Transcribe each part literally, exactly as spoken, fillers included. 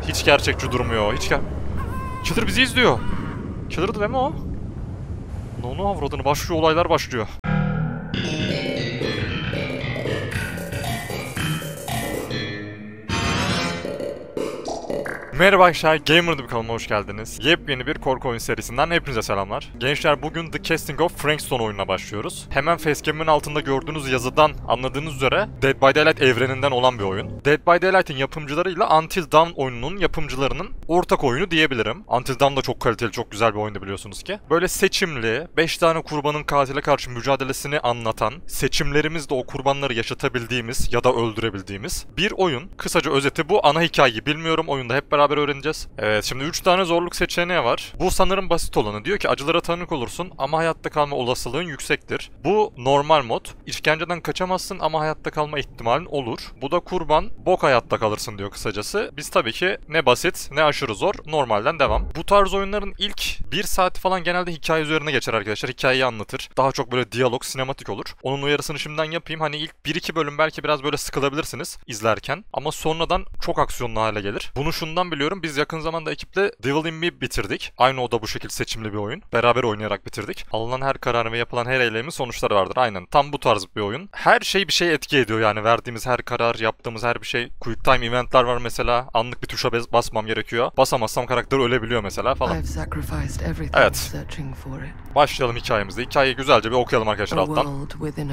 Hiç gerçekçi durmuyor. Hiç ger... Killer bizi izliyor. Killer'dı değil mi o? Onu avradını, başlıyor, olaylar başlıyor. Merhaba arkadaşlar, Gamer'da bir kanalıma hoş geldiniz. Yepyeni bir korku oyun serisinden hepinize selamlar. Gençler, bugün The Casting of Frankenstein oyununa başlıyoruz. Hemen facecam'in altında gördüğünüz yazıdan anladığınız üzere Dead by Daylight evreninden olan bir oyun. Dead by Daylight'in yapımcılarıyla Until Dawn oyununun yapımcılarının ortak oyunu diyebilirim. Until Dawn da çok kaliteli, çok güzel bir oyundu biliyorsunuz ki. Böyle seçimli, beş tane kurbanın katile karşı mücadelesini anlatan, seçimlerimizle o kurbanları yaşatabildiğimiz ya da öldürebildiğimiz bir oyun. Kısaca özeti bu. Ana hikayeyi bilmiyorum, oyunda hep beraber öğreneceğiz. Evet, şimdi üç tane zorluk seçeneği var. Bu sanırım basit olanı. Diyor ki acılara tanık olursun ama hayatta kalma olasılığın yüksektir. Bu normal mod. İşkenceden kaçamazsın ama hayatta kalma ihtimalin olur. Bu da kurban, bok hayatta kalırsın diyor kısacası. Biz tabii ki ne basit ne aşırı zor, normalden devam. Bu tarz oyunların ilk bir saati falan genelde hikaye üzerine geçer arkadaşlar. Hikayeyi anlatır. Daha çok böyle diyalog, sinematik olur. Onun uyarısını şimdiden yapayım. Hani ilk bir iki bölüm belki biraz böyle sıkılabilirsiniz izlerken. Ama sonradan çok aksiyonlu hale gelir. Bunu şundan biliyorum. Biz yakın zamanda ekiple Devil in Me bitirdik. Aynı o da bu şekilde seçimli bir oyun. Beraber oynayarak bitirdik. Alınan her karar ve yapılan her eylemin sonuçları vardır. Aynen. Tam bu tarz bir oyun. Her şey bir şey etki ediyor yani. Verdiğimiz her karar, yaptığımız her bir şey. Quick time eventler var mesela. Anlık bir tuşa basmam gerekiyor. Basamazsam karakter ölebiliyor mesela falan. Evet. Başlayalım hikayemizde. Hikayeyi güzelce bir okuyalım arkadaşlar alttan.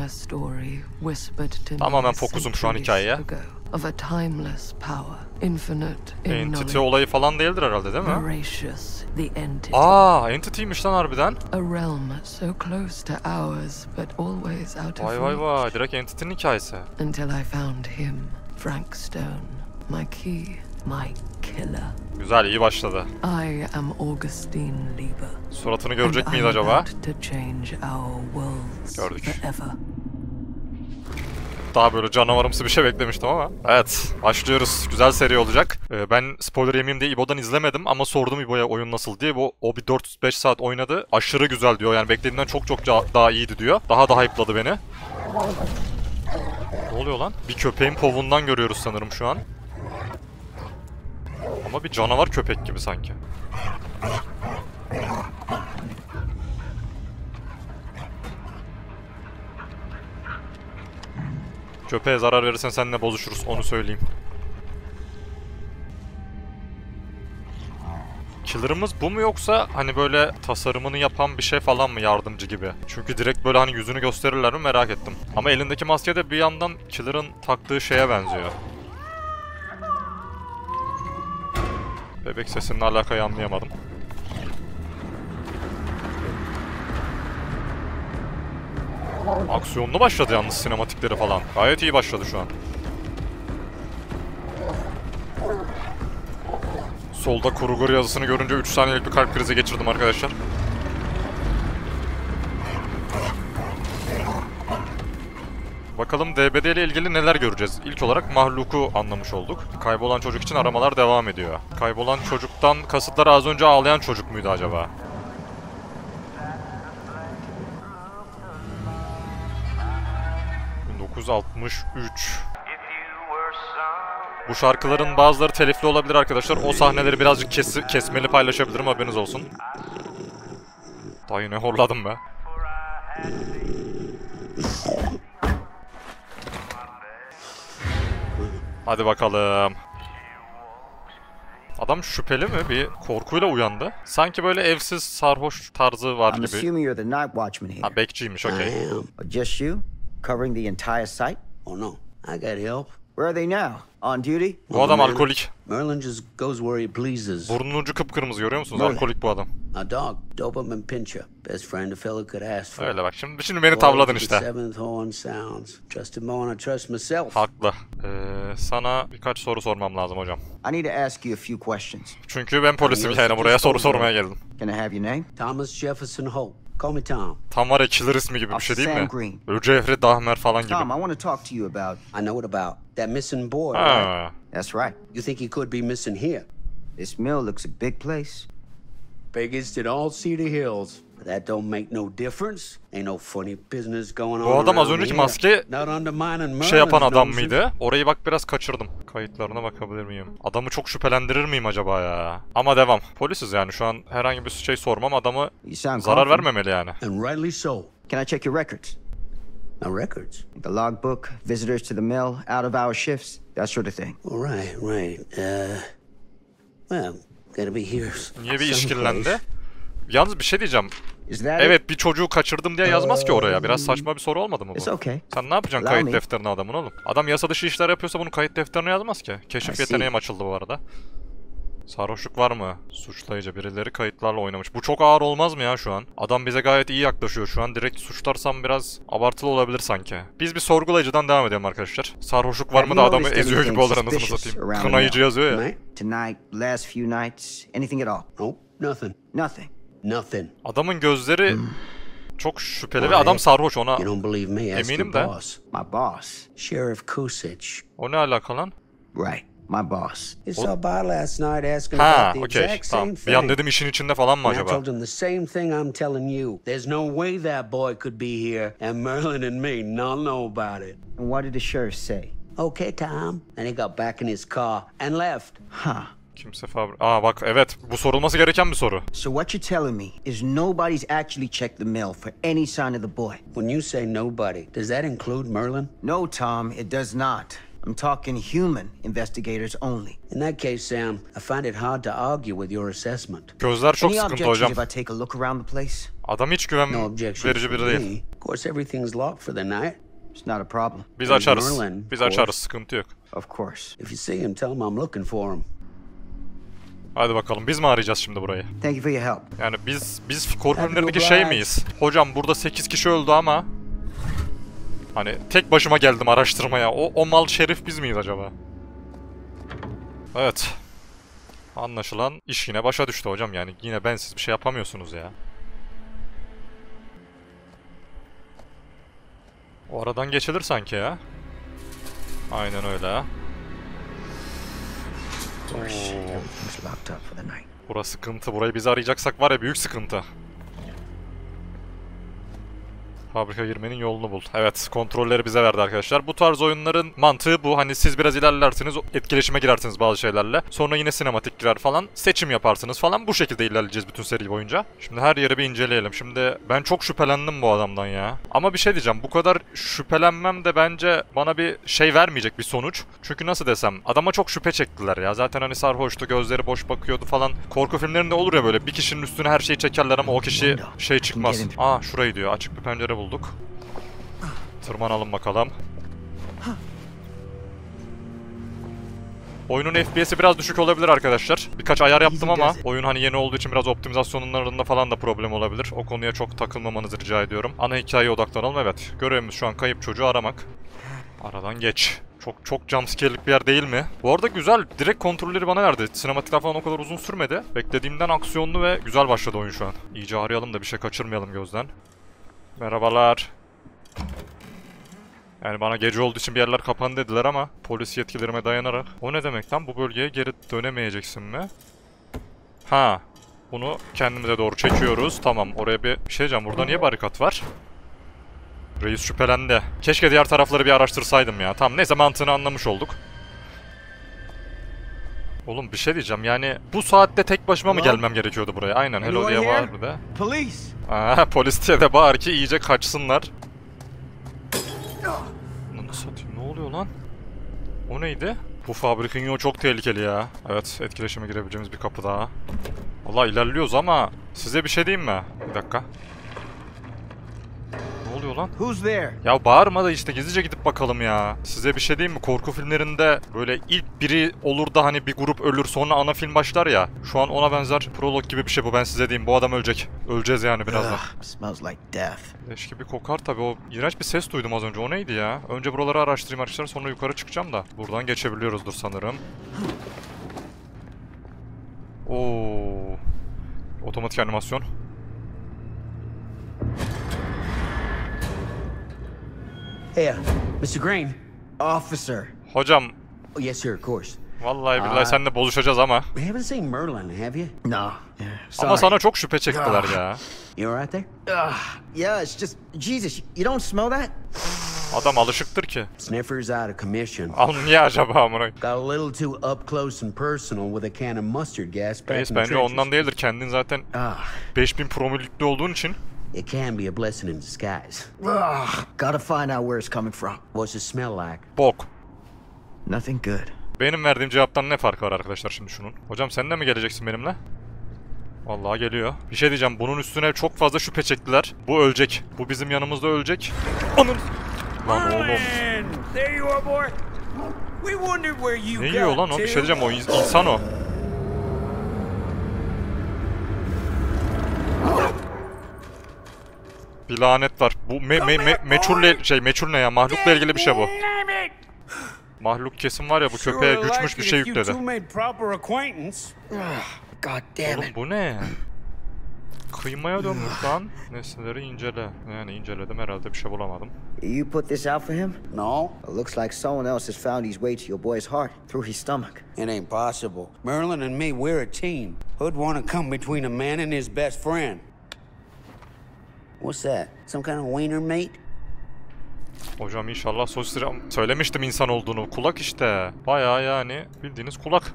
Tamamen fokusum şu an hikayeye. Of a timeless power, infinite in Entity olayı falan değildir herhalde, değil mi? Voracious, the entity. Aa, Entity'ymiş lan harbiden. A realm so close to ours but always out of Vay vay vay, direkt Entity'nin hikayesi. Until I found him, Frank Stone, my key, my killer. Güzel, iyi başladı. I am Augustine Lieber. Suratını görecek miyiz acaba? Gördük. Forever. Daha böyle canavarımsı bir şey beklemiştim ama. Evet, başlıyoruz. Güzel seri olacak. Ee, ben spoiler yemeyeyim diye İbo'dan izlemedim ama sordum İbo'ya oyun nasıl diye. Bu, o bir dört beş saat oynadı. Aşırı güzel diyor. Yani beklediğimden çok çok daha iyiydi diyor. Daha da hype'ladı beni. Ne oluyor lan? Bir köpeğin povundan görüyoruz sanırım şu an. Ama bir canavar köpek gibi sanki. Köpeğe zarar verirsen seninle bozuşuruz, onu söyleyeyim. Killer'ımız bu mu yoksa hani böyle tasarımını yapan bir şey falan mı, yardımcı gibi? Çünkü direkt böyle hani yüzünü gösterirler mi merak ettim. Ama elindeki maske de bir yandan Killer'ın taktığı şeye benziyor. Bebek sesinle alakayı anlayamadım. Aksiyonlu başladı yalnız, sinematikleri falan. Gayet iyi başladı şu an. Solda Kruger yazısını görünce üç saniyelik bir kalp krizi geçirdim arkadaşlar. Bakalım D B D ile ilgili neler göreceğiz. İlk olarak mahluku anlamış olduk. Kaybolan çocuk için aramalar devam ediyor. Kaybolan çocuktan kasıtları az önce ağlayan çocuk muydu acaba? bin dokuz yüz altmış üç. Bu şarkıların bazıları telifli olabilir arkadaşlar. O sahneleri birazcık kes kesmeli paylaşabilirim, haberiniz olsun. Daha yine horladım be. Hadi bakalım. Adam şüpheli mi? Bir korkuyla uyandı. Sanki böyle evsiz sarhoş tarzı var gibi. Ha, bekçiymiş, okey. Just you? Covering the entire site? Oh no, I got help. Where are they now? On duty? Bu adam alkolik. Merlin just goes where he pleases. Burnunun ucu kıpkırmızı, görüyor musunuz? Merlin. Alkolik bu adam. A dog, Doberman Pinscher. Best friend a fella could ask for. Öyle bak, şimdi şimdi beni tavladın işte. Haklı. Ee, sana birkaç soru sormam lazım hocam. I need to ask you a few questions. Çünkü ben polisim yani, buraya soru sormaya geldim. Can I have your name? Thomas Jefferson Hope. Call me Tom. Tam var ya, Killer ismi gibi bir şey değil mi? Böyle Jeffrey Dahmer falan gibi. Tom, I want to talk to you about. I know what about that missing boy. Ha. That's right. You think he could be missing here? This mill looks a big place. Biggest in all Cedar Hills. But that don't make no difference. Ain't no funny business going on. Bu adam az around önceki here. maske Not undermining şey yapan Merlin's adam noses. mıydı? Orayı bak biraz kaçırdım. Kayıtlarına bakabilir miyim? Adamı çok şüphelendirir miyim acaba ya? Ama devam. Polisiz yani şu an herhangi bir şey sormam, adamı You sound zarar confident. vermemeli yani. And rightly so. Can I check your records? My records. The logbook, visitors to the mill, out of hour shifts, that sort of thing. All right, right. Uh, well, gotta be here. Niye bir someplace. işkillendi? Yalnız bir şey diyeceğim. Is that Evet, bir çocuğu kaçırdım diye yazmaz ki oraya. Biraz saçma bir soru olmadı mı it? It's bu? okay. Sen ne yapacaksın Allow kayıt me. defterine adamın oğlum? Adam yasa dışı işler yapıyorsa bunu kayıt defterine yazmaz ki. I Keşif see. yeteneğim açıldı bu arada. Sarhoşluk var mı? Suçlayıcı birileri kayıtlarla oynamış. Bu çok ağır olmaz mı ya şu an? Adam bize gayet iyi yaklaşıyor şu an. Direkt suçlarsam biraz abartılı olabilir sanki. Biz bir sorgulayıcıdan devam edelim arkadaşlar. Sarhoşluk var mı da adamı eziyor gibi olur anasını satayım. Kınayıcı yazıyor ya. Tonight, last few nights, anything at all? Nope, nothing. Nothing. Nothing. Adamın gözleri çok şüpheli ve Why? adam sarhoş, ona You don't believe me? Ask eminim your de. boss, My boss. Sheriff Kusic. O ne alaka lan? Right, my boss. He saw by last night asking Ha, about the okey, exact tamam. same Bir an thing. dedim işin içinde falan mı And I acaba? told him the same thing I'm telling you. There's no way that boy could be here, and Merlin and me not know about it. And what did the sheriff say? Okay, Tom. And he got back in his car and left. Huh. Kimse fabri... Aa bak, evet, bu sorulması gereken bir soru. So what you're telling me is nobody's actually checked the mill for any sign of the boy? When you say nobody, does that include Merlin? No, Tom, it does not. I'm talking human investigators only. In that case, Sam, I find it hard to argue with your assessment. Gözler çok Any sıkıntı objections hocam. if I take a look around the place? Adam hiç güven No objections verici from biri değil. me. Of course, everything's locked for the night. It's not a problem. Biz And açarız. Merlin, Biz of açarız, course. sıkıntı yok. Of course. If you see him, tell him I'm looking for him. Hadi bakalım, biz mi arayacağız şimdi burayı? Thank you for your help. Yani biz biz korku Hadi filmlerindeki oblige. şey miyiz? Hocam burada sekiz kişi öldü ama hani tek başıma geldim araştırmaya. O, o mal şerif biz miyiz acaba? Evet. Anlaşılan iş yine başa düştü hocam, yani yine bensiz bir şey yapamıyorsunuz ya. O aradan geçilir sanki ya. Aynen öyle. Oh, shit, everything's locked up for the night. Burası sıkıntı. Burayı biz arayacaksak var ya, büyük sıkıntı. Fabrika girmenin yolunu bul. Evet, kontrolleri bize verdi arkadaşlar. Bu tarz oyunların mantığı bu. Hani siz biraz ilerlersiniz, etkileşime girersiniz bazı şeylerle. Sonra yine sinematik girer falan. Seçim yaparsınız falan. Bu şekilde ilerleyeceğiz bütün seri boyunca. Şimdi her yeri bir inceleyelim. Şimdi ben çok şüphelendim bu adamdan ya. Ama bir şey diyeceğim. Bu kadar şüphelenmem de bence bana bir şey vermeyecek bir sonuç. Çünkü nasıl desem, adama çok şüphe çektiler ya. Zaten hani sarhoştu, gözleri boş bakıyordu falan. Korku filmlerinde olur ya böyle, bir kişinin üstüne her şeyi çekerler ama o kişi şey çıkmaz. Aa, şurayı diyor. Açık bir pencere bulduk. Tırmanalım bakalım. Oyunun F P S'i biraz düşük olabilir arkadaşlar. Birkaç ayar yaptım ama oyun hani yeni olduğu için biraz optimizasyonlarında falan da problem olabilir. O konuya çok takılmamanızı rica ediyorum. Ana hikayeye odaklanalım. Evet, görevimiz şu an kayıp çocuğu aramak. Aradan geç. Çok çok jumpscare'lik bir yer değil mi? Bu arada güzel. Direkt kontrolleri bana verdi. Sinematikler falan o kadar uzun sürmedi. Beklediğimden aksiyonlu ve güzel başladı oyun şu an. İyice arayalım da bir şey kaçırmayalım gözden. Merhabalar. Yani bana gece olduğu için bir yerler kapandı dediler ama polis yetkilerime dayanarak. O ne demek lan? Bu bölgeye geri dönemeyeceksin mi? Ha. Bunu kendimize doğru çekiyoruz. Tamam, oraya bir şey diyeceğim. Burada niye barikat var? Reis şüphelendi. Keşke diğer tarafları bir araştırsaydım ya. Tamam, neyse, mantığını anlamış olduk. Oğlum bir şey diyeceğim, yani bu saatte tek başıma mı gelmem gerekiyordu buraya? Aynen, hello diye bağır bir de. Police. Aa, polis diye de bağır ki iyice kaçsınlar. Nasıl satayım, ne oluyor lan? O neydi? Bu fabrikanın çok tehlikeli ya. Evet, etkileşime girebileceğimiz bir kapı daha. Vallahi ilerliyoruz ama size bir şey diyeyim mi? Bir dakika. Ne oluyor lan? Who's there? Ya bağırma da işte, gizlice gidip bakalım ya. Size bir şey diyeyim mi? Korku filmlerinde böyle ilk biri olur da hani bir grup ölür, sonra ana film başlar ya. Şu an ona benzer prolog gibi bir şey bu, ben size diyeyim. Bu adam ölecek. Öleceğiz yani birazdan. Ugh, smells like death. Leş gibi kokar tabii, o iğrenç bir ses duydum az önce. O neydi ya? Önce buraları araştırayım arkadaşlar, sonra yukarı çıkacağım da. Buradan geçebiliyoruzdur sanırım. Oo. Otomatik animasyon. Here, Mister Green. Officer. Hocam, Oh, yes, sir, of course. Vallahi billahi seninle bozuşacağız ama. You haven't seen Merlin, have you? No. Yeah, sorry. Ama sana çok şüphe çektiler ya. You alright there? Ugh, yeah, it's just Jesus. You don't smell that? Adam alışıktır ki. Sniffer's out of commission. Al niye acaba amına? Got a little too up close and personal with a can of mustard gas back Reis in the bence trenches. ondan değildir. Kendin zaten Ah, beş bin promillükte olduğun için. It can be a blessing in disguise. ugh. Gotta find out where it's coming from. What's it smell like? Bok. Nothing good. Benim verdiğim cevaptan ne farkı var arkadaşlar şimdi şunun? Hocam sen de mi geleceksin benimle? Vallahi geliyor. Bir şey diyeceğim. Bunun üstüne çok fazla şüphe çektiler. Bu ölecek. Bu bizim yanımızda ölecek. Onun... Lan oğlum. There you are, boy. We wondered where you Ne yiyor lan o? Bir şey diyeceğim. O in- insan o. Bir lanet var. Bu me me me meçhulle şey meçhul ne ya? Mahlukla ilgili bir şey bu. Mahluk kesin var ya bu köpeğe güçmüş bir şey yükledi. God damn Oğlum it. bu ne? Kıymaya dönmüş lan. Nesneleri incele. Yani inceledim herhalde bir şey bulamadım. You put this out for him? No, It looks like someone else has found his way to your boy's heart through his stomach. it ain't possible. Merlin and me, we're a team. Who'd want to come between a man and his best friend? What's that? Some kind of wiener meat? Hocam inşallah sosis... Söylemiştim insan olduğunu. Kulak işte. Bayağı yani bildiğiniz kulak.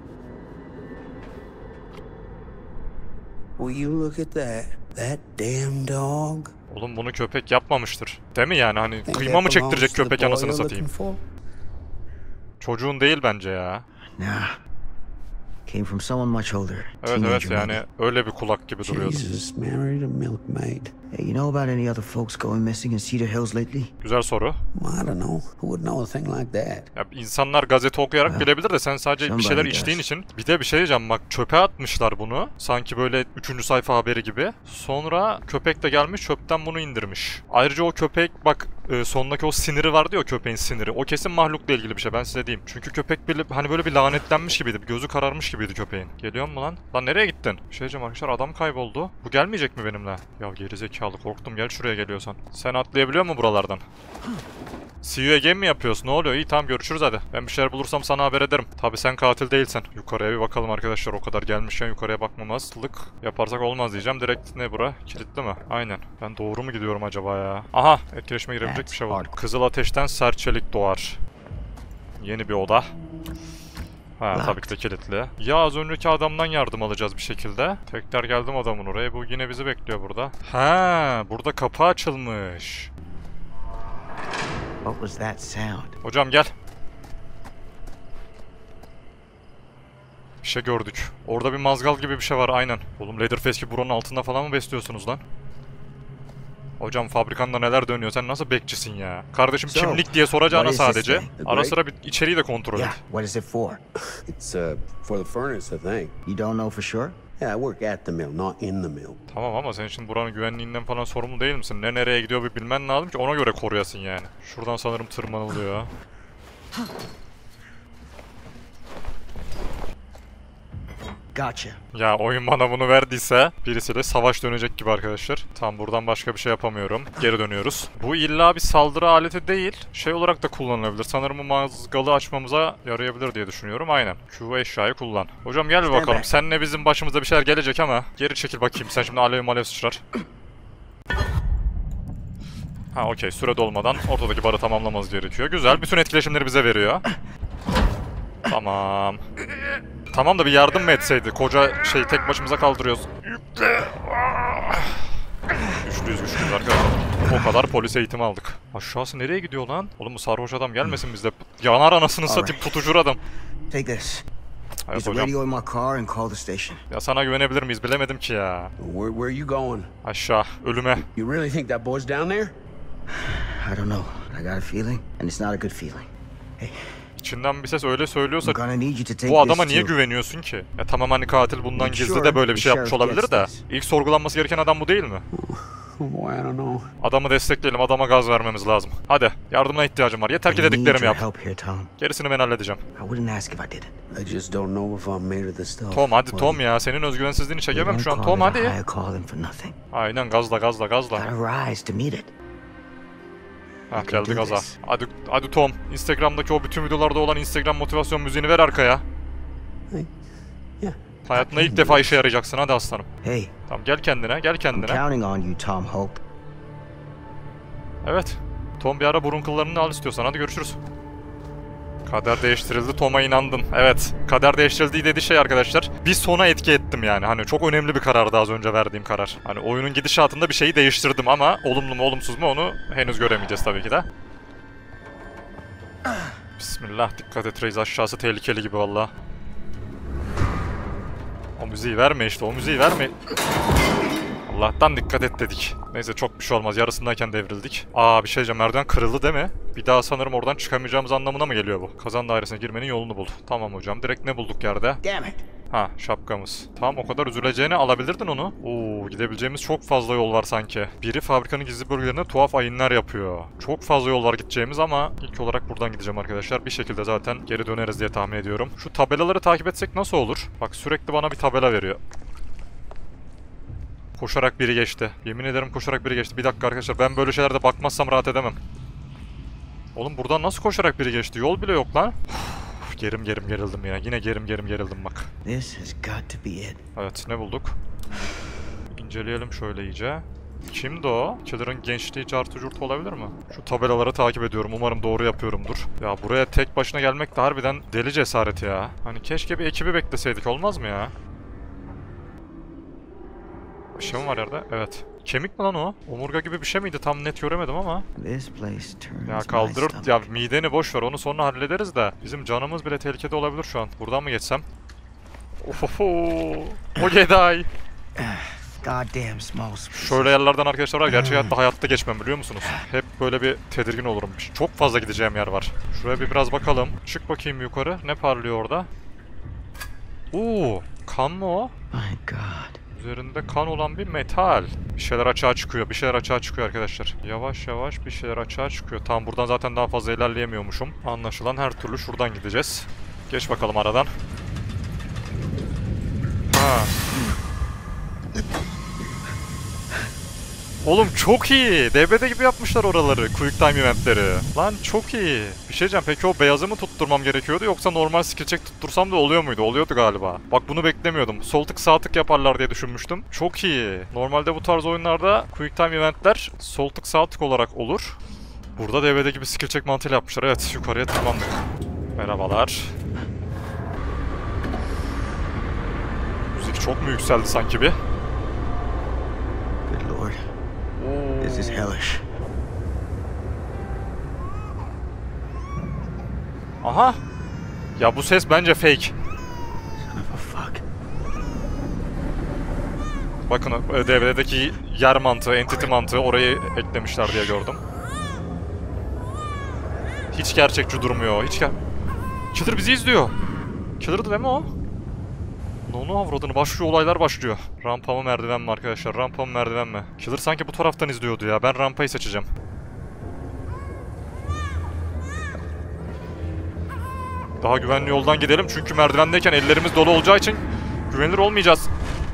Will you look at that? That damn dog? Oğlum bunu köpek yapmamıştır. Değil mi yani hani Think kıyma mı that çektirecek belongs to the köpek boy anasını you're satayım. looking for? Çocuğun değil bence ya. Nah. Came from someone much older. Evet Teenager evet yani maybe. öyle bir kulak gibi duruyordu. Jesus, married a milkmaid. Hey, you know about any other folks going missing in Cedar Hills lately? Güzel soru. I don't know. Who would know a thing like that? Ya insanlar gazete okuyarak Ha. bilebilir de sen sadece bir Somebody şeyler does. içtiğin için. Bir de bir şey diyeceğim bak çöpe atmışlar bunu. Sanki böyle üçüncü sayfa haberi gibi. Sonra köpek de gelmiş çöpten bunu indirmiş. Ayrıca o köpek bak e, sondaki o siniri vardı ya o köpeğin siniri. O kesin mahlukla ilgili bir şey ben size diyeyim. Çünkü köpek bile, hani böyle bir lanetlenmiş gibiydi. Bir gözü kararmış gibiydi köpeğin. Geliyor mu lan? Lan nereye gittin? Bir şey diyeceğim arkadaşlar adam kayboldu. Bu gelmeyecek mi benimle? Ya gerizekalı korktum gel şuraya geliyorsan. Sen atlayabiliyor mu buralardan? See you again mi yapıyorsun? Ne oluyor? İyi tamam görüşürüz hadi. Ben bir şeyler bulursam sana haber ederim. Tabi sen katil değilsen. Yukarıya bir bakalım arkadaşlar. O kadar gelmişken yukarıya bakmamazlık yaparsak olmaz diyeceğim. Direkt ne bura? Kilitli mi? Aynen. Ben doğru mu gidiyorum acaba ya? Aha! Etkileşime girebilecek bir şey var. Kızıl ateşten sert çelik doğar. Yeni bir oda. Ha tabii ki de kilitli. Ya az önceki adamdan yardım alacağız bir şekilde. Tekrar geldim adamın oraya. Bu yine bizi bekliyor burada. Ha, burada kapı açılmış. What was that sound? Hocam gel. Bir şey gördük. Orada bir mazgal gibi bir şey var aynen. Oğlum Leatherface gibi buranın altında falan mı besliyorsunuz lan? Hocam fabrikanda neler dönüyor sen nasıl bekçisin ya? Kardeşim So, kimlik diye soracağına what is this sadece. thing? The Ara break? sıra bir içeriği de kontrol et. Yeah, what is it for? It's uh for the furnace, I think. You don't know for sure? Yeah, I work at the mill, not in the mill. Tamam ama sen şimdi buranın güvenliğinden falan sorumlu değil misin? Ne nereye gidiyor bir bilmen lazım ki ona göre koruyasın yani. Şuradan sanırım tırmanılıyor. Gotcha. Ya oyun bana bunu verdiyse birisiyle savaş dönecek gibi arkadaşlar. Tam buradan başka bir şey yapamıyorum. Geri dönüyoruz. Bu illa bir saldırı aleti değil. Şey olarak da kullanılabilir. Sanırım bu mazgalı açmamıza yarayabilir diye düşünüyorum. Aynen. Q eşyayı kullan. Hocam gel bir bakalım. Seninle bizim başımıza bir şeyler gelecek ama. Geri çekil bakayım. Sen şimdi alev malev sıçrar. Ha okey. Süre dolmadan ortadaki barı tamamlamamız gerekiyor. Güzel. Bütün etkileşimleri bize veriyor. Tamam. Tamam da bir yardım mı etseydi? Koca şey tek başımıza kaldırıyoruz. Güçlüyüz güçlüyüz arkadaşlar. O kadar polis eğitimi aldık. Aşağısı nereye gidiyor lan? Oğlum bu sarhoş adam gelmesin bizde. Yanar anasını satayım tutuşur adam. Take this. Evet Use the hocam. radio in my car and call the station. Ya sana güvenebilir miyiz bilemedim ki ya. Where where are you going? Aşağı ölüme. You really think that boy's down there? I don't know. I got a feeling, and it's not a good feeling. Hey, İçinden bir ses öyle söylüyorsa I'm gonna need you to take bu adama this niye too. güveniyorsun ki? Ya tamam hani katil bundan Make gizli sure de böyle bir the şey yapmış sheriff olabilir gets de. this. İlk sorgulanması gereken adam bu değil mi? Oh boy, I don't know. Adamı destekleyelim, adama gaz vermemiz lazım. Hadi, yardımına ihtiyacım var. Yeter ki I need dediklerimi your yap. help here, Tom. Gerisini ben halledeceğim. I wouldn't ask if I didn't. I just don't know if I'm made of the stuff. Tom hadi Well, Tom ya, senin özgüvensizliğini You çekemem don't şu an. call Tom it a hadi. higher calling for nothing. Aynen gazla gazla gazla. Gotta rise to meet it. Hah, geldi gaza. Hadi, hadi Tom. Instagram'daki o bütün videolarda olan Instagram motivasyon müziğini ver arkaya. Yeah. Hayatında ilk defa işe yarayacaksın, hadi aslanım. Hey, Tamam, gel kendine, gel I'm kendine. counting on you, Tom Hope. Evet. Tom bir ara burun kıllarını al istiyorsan, hadi görüşürüz. Kader değiştirildi, Tom'a inandım. Evet, kader değiştirildiği dediği şey arkadaşlar, bir sona etki ettim yani. Hani çok önemli bir karardı az önce verdiğim karar. Hani oyunun gidişatında bir şeyi değiştirdim ama olumlu mu olumsuz mu onu henüz göremeyeceğiz tabii ki de. Bismillah, dikkat et reis, aşağısı tehlikeli gibi valla. O müziği verme işte, o müziği verme. Allah'tan dikkat et dedik. Neyse, çok bir şey olmaz. Yarısındayken devrildik. Aa, bir şey diyeceğim. Merdiven kırıldı değil mi? Bir daha sanırım oradan çıkamayacağımız anlamına mı geliyor bu? Kazan dairesine girmenin yolunu bul. Tamam hocam. Direkt ne bulduk yerde? Damn it. Ha, şapkamız. Tamam, o kadar üzüleceğine alabilirdin onu. Oo, gidebileceğimiz çok fazla yol var sanki. Biri fabrikanın gizli bölgelerine tuhaf ayinler yapıyor. Çok fazla yol var gideceğimiz ama ilk olarak buradan gideceğim arkadaşlar. Bir şekilde zaten geri döneriz diye tahmin ediyorum. Şu tabelaları takip etsek nasıl olur? Bak, sürekli bana bir tabela veriyor. Koşarak biri geçti. Yemin ederim koşarak biri geçti. Bir dakika arkadaşlar, ben böyle şeylerde bakmazsam rahat edemem. Oğlum, buradan nasıl koşarak biri geçti? Yol bile yok lan. Uf, gerim gerim gerildim ya. Yine gerim gerim gerildim bak. This has got to be it. Evet, ne bulduk? İnceleyelim şöyle iyice. Kimdi o? Killer'ın gençliği cartı curtu olabilir mi? Şu tabelaları takip ediyorum. Umarım doğru yapıyorumdur. Ya buraya tek başına gelmek de harbiden deli cesareti ya. Hani keşke bir ekibi bekleseydik, olmaz mı ya? Bir şey mi var yerde? Evet. Kemik mi lan o? Omurga gibi bir şey miydi? Tam net göremedim ama. This place turns Ya my kaldırır. stomach. Ya mideni boş ver. Onu sonra hallederiz de. Bizim canımız bile tehlikede olabilir şu an. Buradan mı geçsem? Ohoho. O Jedi. Goddamn small spaces. Şöyle yerlerden arkadaşlar var. Gerçek hayatta hayatta geçmem, biliyor musunuz? Hep böyle bir tedirgin olurum. Çok fazla gideceğim yer var. Şuraya bir biraz bakalım. Çık bakayım yukarı. Ne parlıyor orada? Oo, kan mı o? My God. Üzerinde kan olan bir metal. Bir şeyler açığa çıkıyor. Bir şeyler açığa çıkıyor arkadaşlar. Yavaş yavaş bir şeyler açığa çıkıyor. Tamam, buradan zaten daha fazla ilerleyemiyormuşum. Anlaşılan her türlü şuradan gideceğiz. Geç bakalım aradan. Ha. Oğlum çok iyi. D B D gibi yapmışlar oraları. Quick time eventleri. Lan çok iyi. Bir şey diyeceğim. Peki o beyazı mı tutturmam gerekiyordu yoksa normal skill check tuttursam da oluyor muydu? Oluyordu galiba. Bak, bunu beklemiyordum. Sol tık sağ tık yaparlar diye düşünmüştüm. Çok iyi. Normalde bu tarz oyunlarda quick time eventler sol tık sağ tık olarak olur. Burada D B D gibi skill check mantığıyla yapmışlar. Evet, yukarıya tırmandık. Merhabalar. Müzik çok mu yükseldi sanki bir? Good Lord. This is hellish. Aha. Ya bu ses bence fake. Son of a fuck. Bakın, D B D'deki yer mantığı, entity mantığı orayı eklemişler diye gördüm. Hiç gerçekçi durmuyor. Hiç ger... Killer bizi izliyor. Killer'dı değil mi o? Nonu avradını, başlıyor, olaylar başlıyor. Rampa mı merdiven mi arkadaşlar? Rampa mı merdiven mi? Killer sanki bu taraftan izliyordu ya. Ben rampayı seçeceğim. Daha güvenli yoldan gidelim çünkü merdivendeyken ellerimiz dolu olacağı için güvenilir olmayacağız.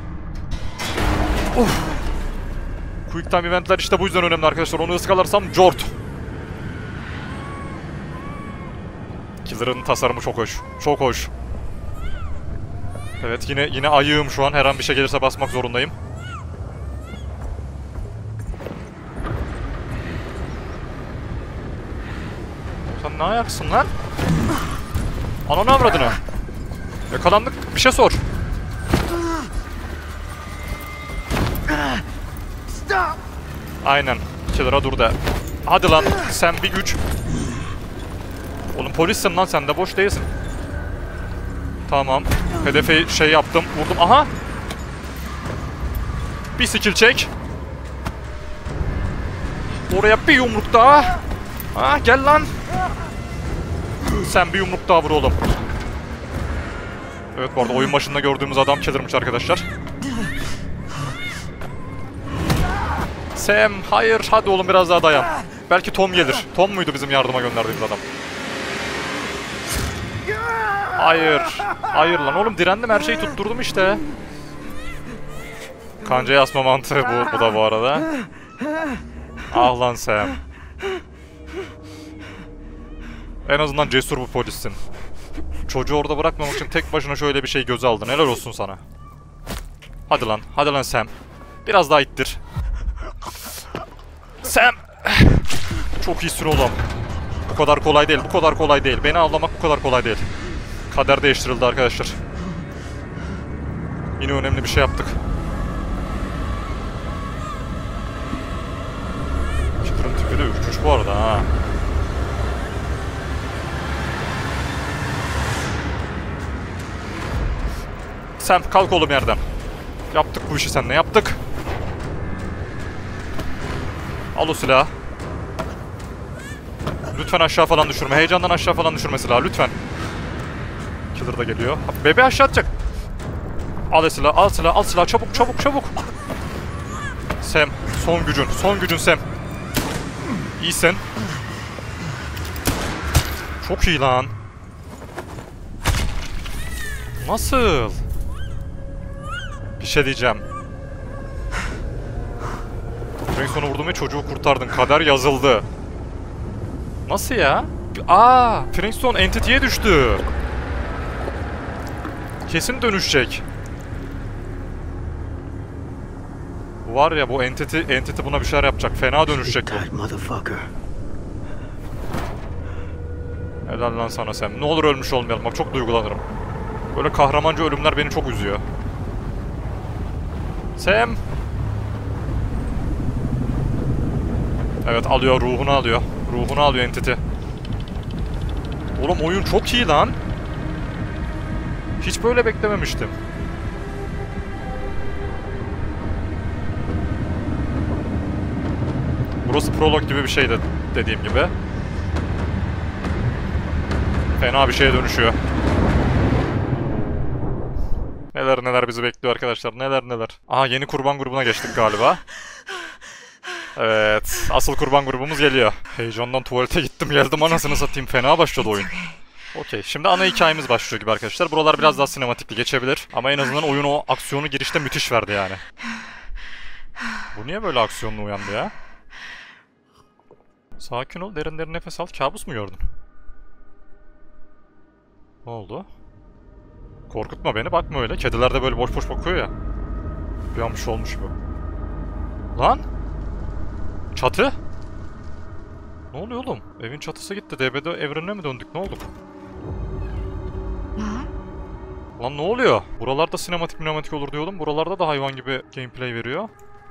Uf. Quick time eventler işte bu yüzden önemli arkadaşlar. Onu ıskalarsam cort. Killer'ın tasarımı çok hoş. Çok hoş. Evet, yine yine ayığım şu an. Her an bir şey gelirse basmak zorundayım. Sen ne ayaksın lan? Ananı avradını. Yakalandık. Bir şey sor. Aynen. Killer'a dur de. Hadi lan, sen bir güç. Oğlum polissin lan, sen de boş değilsin. Tamam. Hedefe şey yaptım. Vurdum. Aha. Bir skill çek. Oraya bir yumruk daha. Ha, gel lan. Sen bir yumruk daha vur oğlum. Evet, bu arada oyun başında gördüğümüz adam Killer'mış arkadaşlar. Sam, hayır. Hadi oğlum, biraz daha dayan. Belki Tom gelir. Tom muydu bizim yardıma gönderdiğimiz adam? Hayır. Hayır lan oğlum, direndim, her şeyi tutturdum işte. Kancayı asma mantığı bu, bu da bu arada. Ah lan Sam. En azından cesur bu polissin. Çocuğu orada bırakmamak için tek başına şöyle bir şey göze aldın. Helal olsun sana. Hadi lan, hadi lan Sam. Biraz daha ittir. Sam! Çok iyisin oğlum. Bu kadar kolay değil, bu kadar kolay değil. Beni avlamak bu kadar kolay değil. Kader değiştirildi arkadaşlar. Yine önemli bir şey yaptık. Çıtırın tipi de ürkünç bu arada ha. Sam kalk oğlum yerden. Yaptık bu işi seninle, yaptık. Al o silahı. Lütfen aşağı falan düşürme. Heyecandan aşağı falan düşürme silahı lütfen. Killer da geliyor. Bebe aşağı atacak. Al silahı, al silahı, al silahı. Çabuk, çabuk, çabuk. Sam, son gücün, son gücün Sam. İyisin. Çok iyi lan. Nasıl? Bir şey diyeceğim. Frankston'u vurdum ve çocuğu kurtardın. Kader yazıldı. Nasıl ya? Aa, Frankston Entity'ye düştü. Kesin dönüşecek. Var ya bu Entity, Entity buna bir şeyler yapacak. Fena dönüşecek bu. Helal lan sana Sam. Ne olur ölmüş olmayalım. Bak çok duygulanırım. Böyle kahramanca ölümler beni çok üzüyor. Sam. Evet alıyor, ruhunu alıyor. Ruhunu alıyor Entity. Oğlum oyun çok iyi lan. Hiç böyle beklememiştim. Burası prolog gibi bir şeydi dediğim gibi. Fena bir şeye dönüşüyor. Neler neler bizi bekliyor arkadaşlar. Neler neler. Aha yeni kurban grubuna geçtik galiba. Evet. Asıl kurban grubumuz geliyor. Heyecandan tuvalete gittim geldim anasını satayım. Fena başladı oyun. Okey. Şimdi ana hikayemiz başlıyor gibi arkadaşlar. Buralar biraz daha sinematikli geçebilir. Ama en azından oyun o aksiyonu girişte müthiş verdi yani. Bu niye böyle aksiyonlu uyandı ya? Sakin ol. Derin derin nefes al. Kabus mu gördün? Ne oldu? Korkutma beni. Bakma öyle. Kediler de böyle boş boş bakıyor ya. Bir an bir şey olmuş bu. Lan? Çatı? Ne oluyor oğlum? Evin çatısı gitti. D B D evrenine mi döndük? Ne olduk? Lan ne oluyor? Buralarda sinematik minematik olur diyordum. Buralarda da hayvan gibi gameplay veriyor.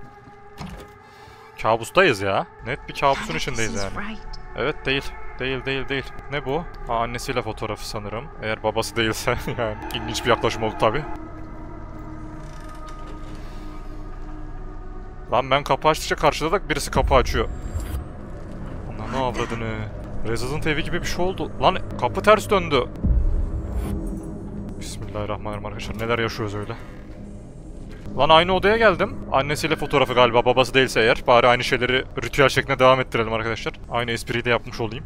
Kabustayız ya. Net bir kabusun içindeyiz yani. Evet değil. Değil değil değil. Ne bu? Ha, annesiyle fotoğrafı sanırım. Eğer babası değilse yani. İlginç bir yaklaşım oldu tabi. Lan ben kapı açtıkça karşıda da birisi kapı açıyor. Ananı avradını. Resident Evil gibi bir şey oldu. Lan kapı ters döndü. Bismillahirrahmanirrahim arkadaşlar. Neler yaşıyoruz öyle. Lan aynı odaya geldim. Annesiyle fotoğrafı galiba, babası değilse eğer. Bari aynı şeyleri ritüel şeklinde devam ettirelim arkadaşlar. Aynı espriyi de yapmış olayım.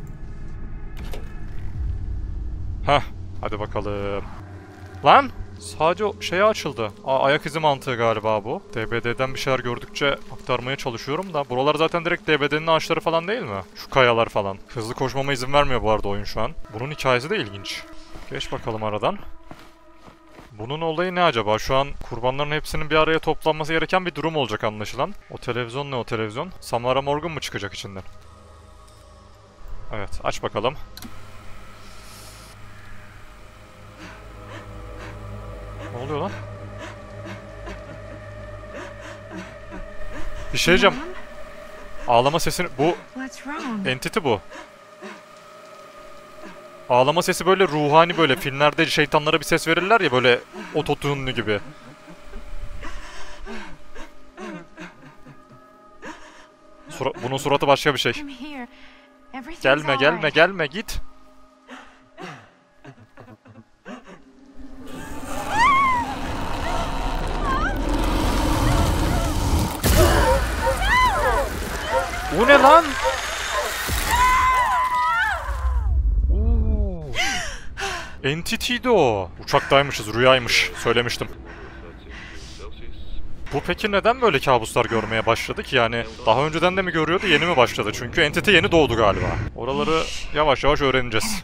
Hah. Hadi bakalım. Lan! Sadece o şeye açıldı. Aa, ayak izi mantığı galiba bu. D B D'den bir şeyler gördükçe aktarmaya çalışıyorum da. Buralar zaten direkt D B D'nin ağaçları falan değil mi? Şu kayalar falan. Hızlı koşmama izin vermiyor bu arada oyun şu an. Bunun hikayesi de ilginç. Geç bakalım aradan. Bunun olayı ne acaba? Şu an kurbanların hepsinin bir araya toplanması gereken bir durum olacak anlaşılan. O televizyon ne o televizyon? Samara Morgan mı çıkacak içinden? Evet, aç bakalım. Ne oluyor lan? Bir şey diyeceğim. Ağlama sesini... Bu... Entity bu. Ağlama sesi böyle ruhani, böyle filmlerde şeytanlara bir ses verirler ya, böyle ototune'lu gibi. Sura bunun suratı başka bir şey. Gelme gelme gelme git. Bu ne lan? Entity'di o. Uçaktaymışız, rüyaymış. Söylemiştim. Bu peki neden böyle kabuslar görmeye başladı ki? Yani daha önceden de mi görüyordu, yeni mi başladı? Çünkü Entity yeni doğdu galiba. Oraları yavaş yavaş öğreneceğiz.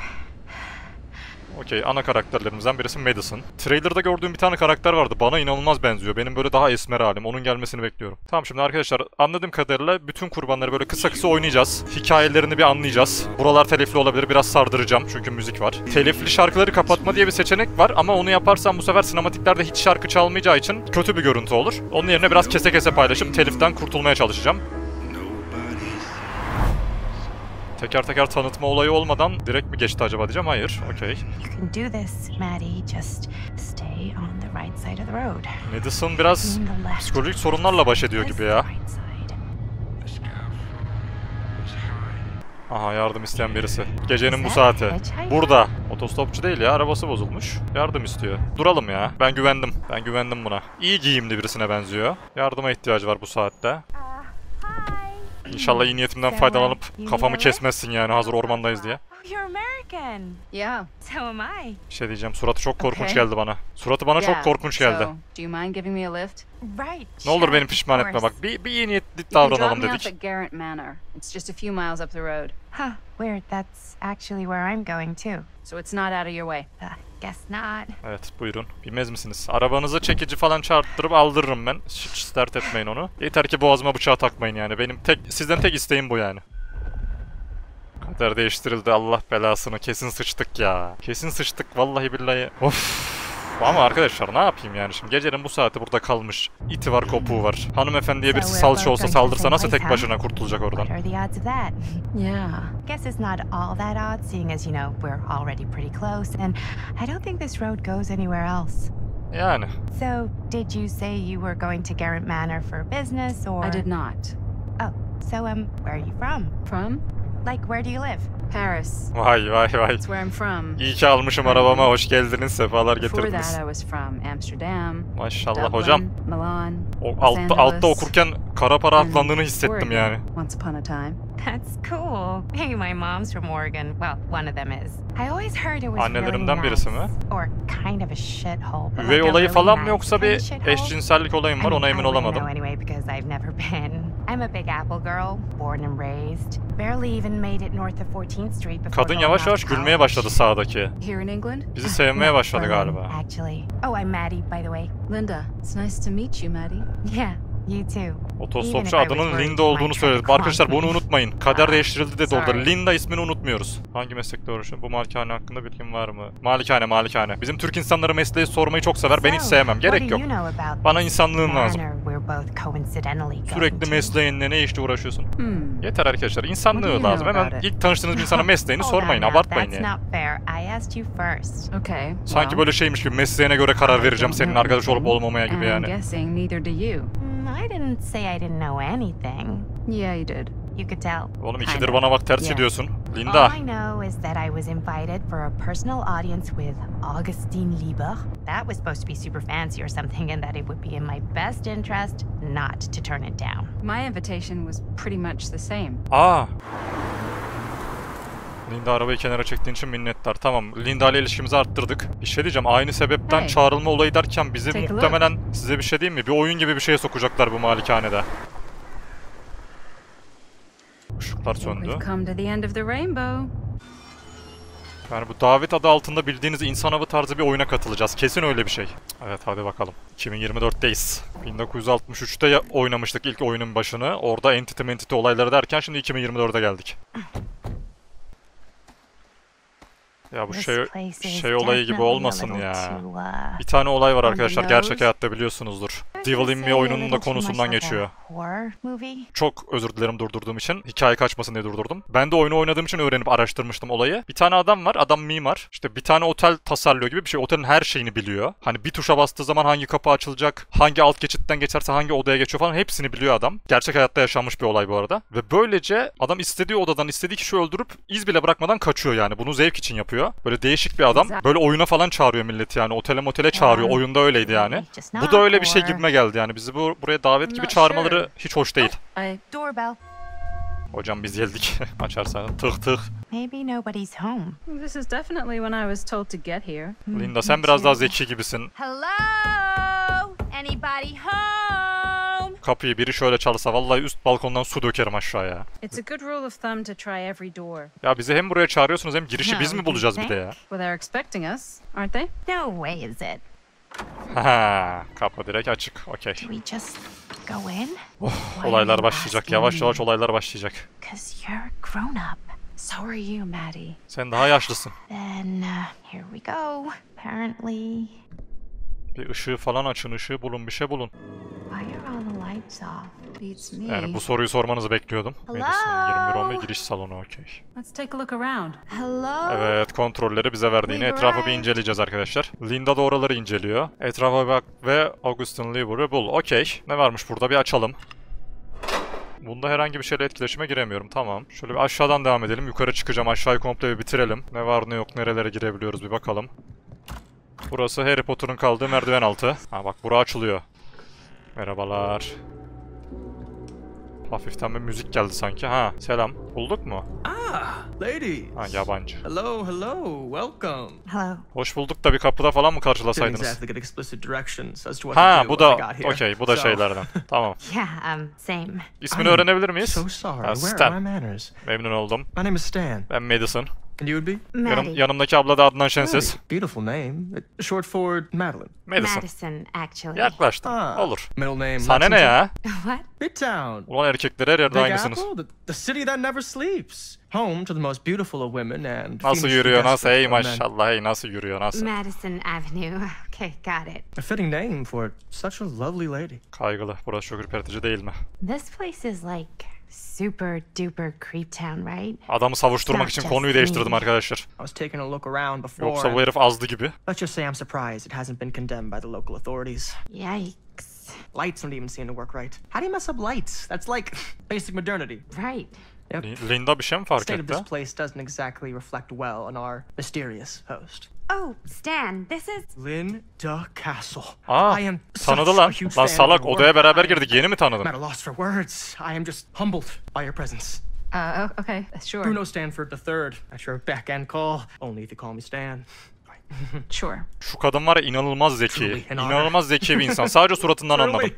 Okey, ana karakterlerimizden birisi Madison. Trailer'da gördüğüm bir tane karakter vardı. Bana inanılmaz benziyor. Benim böyle daha esmer halim. Onun gelmesini bekliyorum. Tamam, şimdi arkadaşlar anladığım kadarıyla bütün kurbanları böyle kısa kısa oynayacağız. Hikayelerini bir anlayacağız. Buralar telifli olabilir. Biraz sardıracağım çünkü müzik var. Telifli şarkıları kapatma diye bir seçenek var ama onu yaparsam bu sefer sinematiklerde hiç şarkı çalmayacağı için kötü bir görüntü olur. Onun yerine biraz kese kese paylaşıp teliften kurtulmaya çalışacağım. Teker teker tanıtma olayı olmadan direkt mi geçti acaba diyeceğim. Hayır. Okey. You can do this, Maddie. Just stay on the right side of the road. Madison biraz On the left. psikolojik sorunlarla baş ediyor This gibi is ya. the right side. Aha, yardım isteyen birisi. Gecenin bu Is that saati. hitchhiker? Burada. Otostopçu değil ya, arabası bozulmuş. Yardım istiyor. Duralım ya. Ben güvendim. Ben güvendim buna. İyi giyimli birisine benziyor. Yardıma ihtiyacı var bu saatte. İnşallah iyi niyetimden faydalanıp kafamı kesmezsin yani hazır ormandayız diye. Oh, you're American. Yeah. So am I. Bir şey diyeceğim, suratı çok korkunç Okay. geldi bana. Suratı bana çok Yeah, korkunç geldi. So, do you mind giving me a lift? Right. Ne olur sure, beni of pişman etme course. bak. Bir, bir iyi niyetli You can drop davranalım me off dedik. at Garrett Manor. It's just a few miles up the road, Huh. Weird. That's actually where I'm going too. so it's not out of your way. Uh, guess not. Evet, buyurun. Bilmez misiniz? Arabanızı çekici falan çarptırıp aldırırım ben. Hiç dert etmeyin onu. Yeter ki boğazıma bıçağı takmayın yani. Benim tek sizden tek isteğim bu yani. Kader değiştirildi, Allah belasını. Kesin sıçtık ya. Kesin sıçtık vallahi billahi. Of. Ama arkadaşlar ne yapayım yani şimdi gecenin bu saati burada kalmış. İti var, kopuğu var. Hanımefendiye birisi salça olsa saldırsa nasıl tek başına kurtulacak oradan? What are the odds of that? Yeah. Guess it's not all that odd, seeing as you know we're already pretty close, and I don't think this road goes anywhere else. Yani. So, did you say you were going to Garrett Manor for business, or? I did not. Oh, so um, where are you from? From? Like, where do you live? Paris. Vay vay vay. That's where I'm from. İyi ki almışım arabama. Hoş geldiniz. Sefalar Before that, getirdiniz. I was from Amsterdam, Maşallah Dublin, hocam. Milan, O Los altta, altta Angeles, okurken kara para and atlandığını hissettim Oregon, yani. Once upon a time. That's cool. Hey, my mom's from Oregon. Well, one of them is. I always heard it was really Annelerinden birisi nice. mi? Or kind of a shithole. but Üvey like a olayı really falan mı nice yoksa kind bir of shithole. eşcinsellik olayı mı var, I ona mean, emin I wouldn't olamadım. know anyway because I've never been. I'm a Big Apple girl, born and raised. Barely even made it north of fourteenth Street before Kadın going yavaş off yavaş to gülmeye college. başladı sağdaki. Here in England? Bizi sevmeye No, başladı Berlin, galiba. Actually. Oh, I'm Maddie, by the way. Linda, it's nice to meet you, Maddie. Yeah, you too. Otostopçu Even if I was adının worried Linda you olduğunu might try to söyledi. Arkadaşlar clone bunu me. unutmayın. Kader Ah, değiştirildi dedi orada. sorry. Linda ismini unutmuyoruz. Hangi meslekte uğraşıyor? Bu malikane hakkında bilgin var mı? Malikane, malikane. Bizim Türk insanları mesleği sormayı çok sever. Ben hiç So, sevmem. what Gerek do yok. you know about Bana this insanlığın lazım. manor we're both coincidentally going Sürekli to? mesleğinle ne işte uğraşıyorsun? Hmm. Yeter arkadaşlar. What do İnsanlığı you lazım. know Hemen about it? ilk tanıştığınız bir insana mesleğini Hold on sormayın. now, Abartmayın that's yani. not fair. I asked you first. Okay. Sanki well, böyle şeymiş gibi mesleğine göre karar vereceğim senin arkadaş olup olmamaya gibi and I'm yani. guessing neither do you. Mm, I didn't say I didn't know anything. Yeah, you did. You could tell. Oğlum I ikidir know. bana bak ters Yeah. ediyorsun. All Linda. I know is that I was invited for a personal audience with Augustine Lieber. That was supposed to be super fancy or something, and that it would be in my best interest not to turn it down. My invitation was pretty much the same. Aa. Linda arabayı kenara çektiğin için minnettar. Tamam. Linda ile ilişkimizi arttırdık. Bir şey diyeceğim. Aynı sebepten Hey. çağrılma olayı derken bizi Take a look. muhtemelen size bir şey diyeyim mi? Bir oyun gibi bir şeye sokacaklar bu malikanede. Işıklar söndü. We've come to the end of the rainbow. Yani bu davet adı altında bildiğiniz insan avı tarzı bir oyuna katılacağız. Kesin öyle bir şey. Evet hadi bakalım. iki bin yirmi dörtteyiz. bin dokuz yüz altmış üçte ya- oynamıştık ilk oyunun başını. Orada entity mentity olayları derken şimdi iki bin yirmi dörde geldik. Ya bu This şey place is şey olayı gibi definitely a olmasın little ya. too, uh, Bir tane olay var On the arkadaşlar. Gerçek nose. hayatta biliyorsunuzdur. I was Devil gonna in Me say a oyununun da little too much konusundan like a geçiyor. horror movie. Çok özür dilerim durdurduğum için. Hikaye kaçmasın diye durdurdum. Ben de oyunu oynadığım için öğrenip araştırmıştım olayı. Bir tane adam var. Adam mimar. İşte bir tane otel tasarlıyor gibi bir şey. Otelin her şeyini biliyor. Hani bir tuşa bastığı zaman hangi kapı açılacak, hangi alt geçitten geçerse hangi odaya geçiyor falan hepsini biliyor adam. Gerçek hayatta yaşanmış bir olay bu arada. Ve böylece adam istediği odadan istediği kişiyi öldürüp iz bile bırakmadan kaçıyor yani. Bunu zevk için yapıyor. Böyle değişik bir adam. Böyle oyuna falan çağırıyor milleti yani. Otele motele çağırıyor. Um, Oyunda öyleydi yani. just Bu not da öyle bir şey for- gibime geldi yani. Bizi bu, buraya davet gibi Not çağırmaları sure. hiç hoş değil. I Doorbell. Hocam biz geldik. Açarsan tık tık. Maybe nobody's home. This is definitely when I was told to get here. Linda sen biraz daha zeki gibisin. Hello? Anybody home? kapıyı biri şöyle çalsa vallahi üst balkondan su dökerim aşağıya. It's a good rule of thumb to try every door. Ya bizi hem buraya çağırıyorsunuz hem girişi biz mi bulacağız bir de ya? Well, they're expecting us, aren't they? No way is it. Haha, kapı direkt açık. Okey. Do we just go in? Oh, olaylar başlayacak. Yavaş yavaş olaylar başlayacak. Because you're a grown up. So are you, Maddie. Sen daha yaşlısın. Then, uh, here we go. Apparently... Bir ışığı falan açın, ışığı bulun, bir şey bulun. Why are all the lights off? Beats me. Yani bu soruyu sormanızı bekliyordum. Hello? Madison yirmi bir on bir giriş salonu, okey. Let's take a look around. Hello? Evet, kontrolleri bize verdi. Yine We've etrafı bir arrived. inceleyeceğiz arkadaşlar. Linda da oraları inceliyor. Etrafa bak ve Augustin Lever'ı bul. Okey. Ne varmış burada? Bir açalım. Bunda herhangi bir şeyle etkileşime giremiyorum. Tamam. Şöyle bir aşağıdan devam edelim. Yukarı çıkacağım. Aşağıyı komple bir bitirelim. Ne var ne yok, nerelere girebiliyoruz bir bakalım. Burası Harry Potter'ın kaldığı merdiven altı. Ha bak, bura açılıyor. Merhabalar. Hafiften bir müzik geldi sanki. Ha, selam. Bulduk mu? Ah, ladies. Ha, yabancı. Hello, hello, welcome. Hello. Hoş bulduk da bir kapıda falan mı Didn't karşılasaydınız? exactly get explicit directions as to what Ha, to do bu when I da got here. okey, bu da So, şeylerden. Tamam. Yeah, um, same. İsmini I'm öğrenebilir miyiz? So sorry. Ha, Where Stan. are my manners? Memnun oldum. My name is Stan. Ben Madison. And you would be? Yanım, Maddie. yanımdaki abla da Adnan Şensiz. Really beautiful name. Uh, Short for Madeline. Madison. Madison, actually. Yaklaştım. Ah, Olur. Middle name. Sana ne Lexington. ya? What? Midtown. Ulan erkekler her yerde Big aynısınız. Apple, the, the city that never sleeps. Home to the most beautiful of women and Nasıl fiendishly yürüyor, nasıl? desperate Ey for men. maşallah, ey nasıl yürüyor, nasıl? Madison Avenue. Okay, got it. A fitting name for such a lovely lady. Kaygılı. Burası çok ürpertici değil mi? This place is like super duper creep town, right? Adamı savuşturmak Not için just konuyu değiştirdim me. arkadaşlar. I was taking a look around before. Yoksa and bu herif azdı gibi. Let's just say I'm surprised it hasn't been condemned by the local authorities. Yikes. Lights don't even seem to work right. How do you mess up lights? That's like basic modernity. Right. Yep. Li- Linda bir şey mi The fark state of etti? this place doesn't exactly reflect well on our mysterious host. Oh, Stan, this is... Linda Castle. Aa, I am tanıdı such lan. a huge Lan fan of salak, your odaya work. beraber I girdik. Yeni mi tanıdın? am at a loss for words. I am just humbled by your presence. Uh, o- okay, sure. Bruno Stanford the third, at your beck and call. Only if you call me Stan. Sure. Şu kadın var ya, inanılmaz zeki. Truly an honor. İnanılmaz zeki bir insan. Sadece suratından Truly. anladım.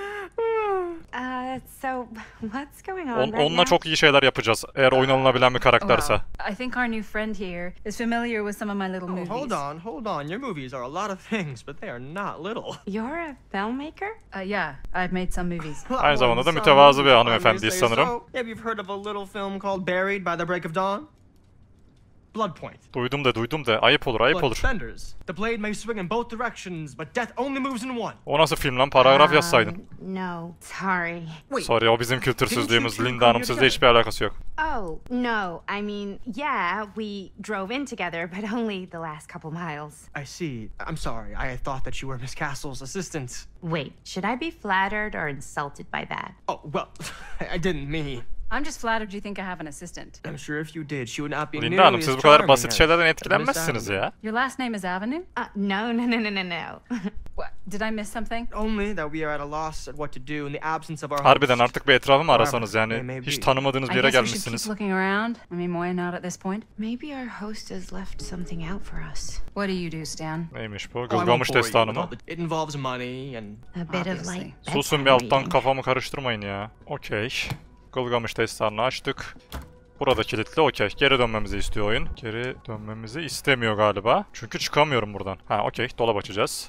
Uh, so, what's going on On, right onunla now? çok iyi şeyler yapacağız. Eğer oynanılabilen bir karakterse. Well, I think our new friend here is familiar with some of my little Oh, movies. hold on, hold on. Your movies are a lot of things, but they are not little. You're a filmmaker? Uh, yeah, I've made some movies. Aynı zamanda da Some mütevazı bir movies, hanımefendiyiz if I may say sanırım. so. Maybe you've heard of a little film called Buried by the Break of Dawn? Blood Point. Duydum da duydum da. Ayıp olur, ayıp olur. Bloodbenders. The blade may swing in both directions, but death only moves in one. O nasıl film lan? Paragraf yazsaydın. Um, no, sorry. Sorry, o bizim kültürsüzlüğümüz. Didn't you two Linda come Hanım here sizle together? hiçbir alakası yok. Oh, no. I mean, yeah, we drove in together, but only the last couple miles. I see. I'm sorry. I thought that you were Miss Castle's assistant. Wait, should I be flattered or insulted by that? Oh, well, I didn't mean. I'm just flattered you think I have an assistant. I'm sure if you did, she would not be Linda nearly Hanım, as siz bu kadar charming basit as- şeylerden as etkilenmezsiniz Miss Avenue. ya. Your last name is Avenue? Uh, no, no, no, no, no, no. What? Did I miss something? Only that we are at a loss at what to do in the absence of our Harbiden host. artık bir etrafı mı arasanız They yani? may Hiç be. tanımadığınız I bir yere guess we should keep gelmişsiniz. looking around. I mean, why not at this point? Maybe our host has left something out for us. What do you do, Stan? Neymiş bu? Oh, I won't Gılgamış bore you destanı with all mı? the- It involves money and A bit of Obviously. like. Susun bir bedtime alttan reading. kafamı karıştırmayın ya. Okey. Gılgamış destanını açtık. Burada kilitli, okey. Geri dönmemizi istiyor oyun. Geri dönmemizi istemiyor galiba. Çünkü çıkamıyorum buradan. Ha, okey. Dolap açacağız.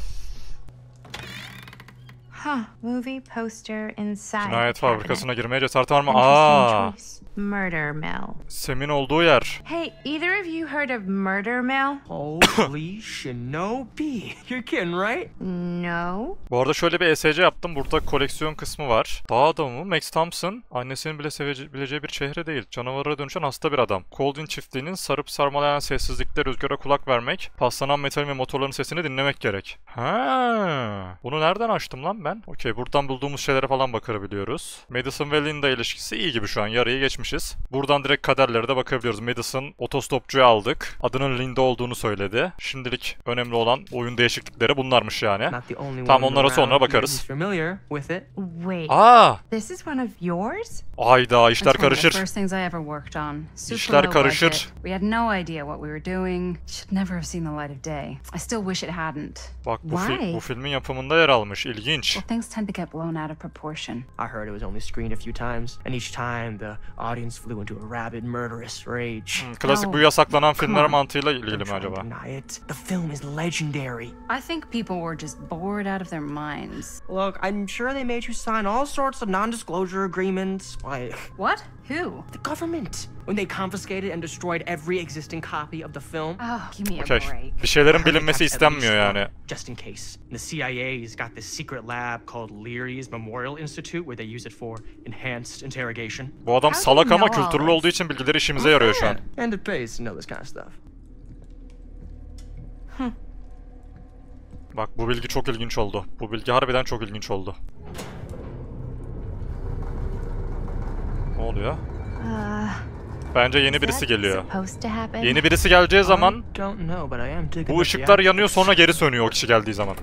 Huh, movie poster inside. Cinayet cabinet. fabrikasına girmeye cesareti var mı? Interesting Aa, choice. Murder mill. Sem'in olduğu yer. Hey, either of you heard of Murder Mill? Holy shinobi. You're kidding, right? No. Bu arada şöyle bir E S C yaptım. Burada koleksiyon kısmı var. Dağ adamı Max Thompson, annesinin bile sevebileceği bir şehre değil. Canavarlara dönüşen hasta bir adam. Coldwin çiftliğinin sarıp sarmalayan sessizlikte rüzgara kulak vermek, paslanan metal ve motorların sesini dinlemek gerek. Ha, bunu nereden açtım lan ben? Okey, buradan bulduğumuz şeylere falan bakabiliyoruz. Madison ve Linda ilişkisi iyi gibi şu an. Yarıyı geçmişiz. Buradan direkt kaderlere de bakabiliyoruz. Madison otostopçuyu aldık. Adının Linda olduğunu söyledi. Şimdilik önemli olan oyun değişiklikleri bunlarmış yani. Not the only Tamam, one onlara sonra around here bakarız. who's familiar with it. Wait. Aa, This is one of yours? ayda işler That's one of the karışır. first things I ever worked on. Super İşler low karışır. budget. We had no idea what we were doing. Should never have seen the light of day. I still wish it hadn't. Bak bu, fi- Why? bu filmin yapımında yer almış. İlginç. Things tend to get blown out of proportion. I heard it was only screened a few times, and each time the audience flew into a rabid, murderous rage. Hmm, klasik bu yasaklanan filmler on. mantığıyla ilgili Don't mi try acaba? and deny it. The film is legendary. I think people were just bored out of their minds. Look, I'm sure they made you sign all sorts of non-disclosure agreements. Like What? Who? the government, when they confiscated and destroyed every existing copy of the film. Oh, give me a Okey. break. Bir şeylerin I heard they bilinmesi kept at least istenmiyor one, yani. just in case. The C I A's got this secret lab called Leary's Memorial Institute where they use it for enhanced interrogation. Bu adam How do salak you ama know all kültürlü this? olduğu için bilgileri işimize yarıyor şu an. And it pays to know this kind of stuff. Bak bu bilgi çok ilginç oldu. Bu bilgi harbiden çok ilginç oldu. Ne oluyor? Uh, Bence yeni is birisi that geliyor. supposed to happen? Yeni birisi geleceği zaman I don't know, but I am digging bu up the ışıklar yanıyor actors. sonra geri sönüyor o kişi geldiği zaman.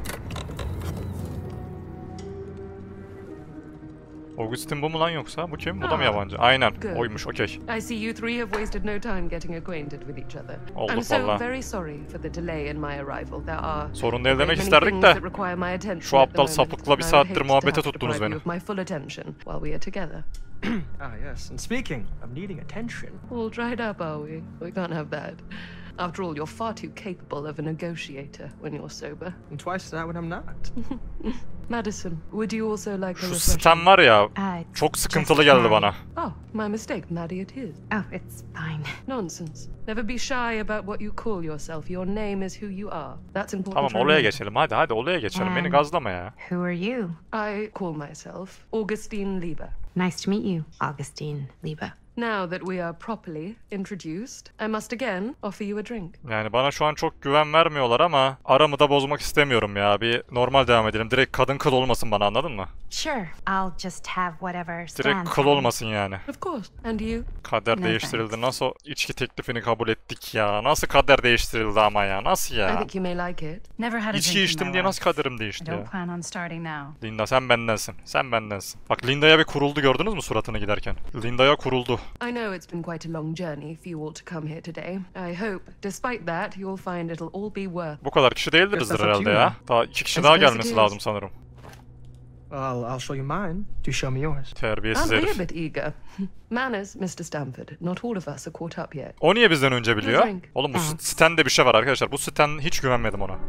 Augustin bu mu lan yoksa? Bu kim? Bu da mı Ah, yabancı? Aynen. good. Oymuş. Okey. I see you three have wasted no time getting acquainted with each other. Olduk I'm so valla. very sorry for the delay in my arrival. There are Sorun değil demek many isterdik things de. that require my attention Şu at the aptal moment, sapıkla bir and I would saattir hate to muhabbete have to tuttunuz deprive beni. you of my full attention while we are together. Ah, yes. And speaking of needing attention, All dried up, are we? We can't have that. After all, you're far too capable of a negotiator when you're sober. I'm twice that when I'm not. Madison, would you also like a Şu refreshing? sistem var ya Uh, çok just sıkıntılı geldi Maddie. bana. Oh, my mistake. Maddie it is. Oh, it's fine. Nonsense. Never be shy about what you call yourself. Your name is who you are. That's important. Tamam to olaya remember. geçelim. Hadi hadi olaya geçelim. Beni Um, gazlama ya. Who are you? I call myself Augustine Lieber. Nice to meet you, Augustine Lieber. Now that we are properly introduced, I must again offer you a drink. Yani bana şu an çok güven vermiyorlar ama aramı da bozmak istemiyorum ya. Bir normal devam edelim. Direkt kadın kıl olmasın bana, anladın mı? Sure, I'll just have whatever Direkt stands kıl out. olmasın yani. Of course. And you? Kader No değiştirildi. thanks. Nasıl içki teklifini kabul ettik ya? Nasıl kader değiştirildi ama ya? Nasıl I ya? think you may like it. Never had a İçki drink in içtim my diye life. nasıl kaderim I değişti don't ya? plan on starting now. Linda sen bendensin. Sen bendensin. Bak Linda'ya bir kuruldu, gördünüz mü suratını giderken? Linda'ya kuruldu. I know it's been quite a long journey for you all to come here today. I hope, despite that, you'll find it'll all be worth. Bu kadar kişi değildirizdir Yes, that's up herhalde to you ya. now. Daha iki kişi I daha suppose it gelmesi is. lazım sanırım. Well, I'll show you mine. Do show me yours. Terbiyesiz Aren't we a herif. bit eager? Manners, Mister Stanford. Not all of us are caught up yet. O niye bizden önce biliyor? Drink. Oğlum bu Evet. Stan'de bir şey var arkadaşlar. Bu Stan hiç güvenmedim ona.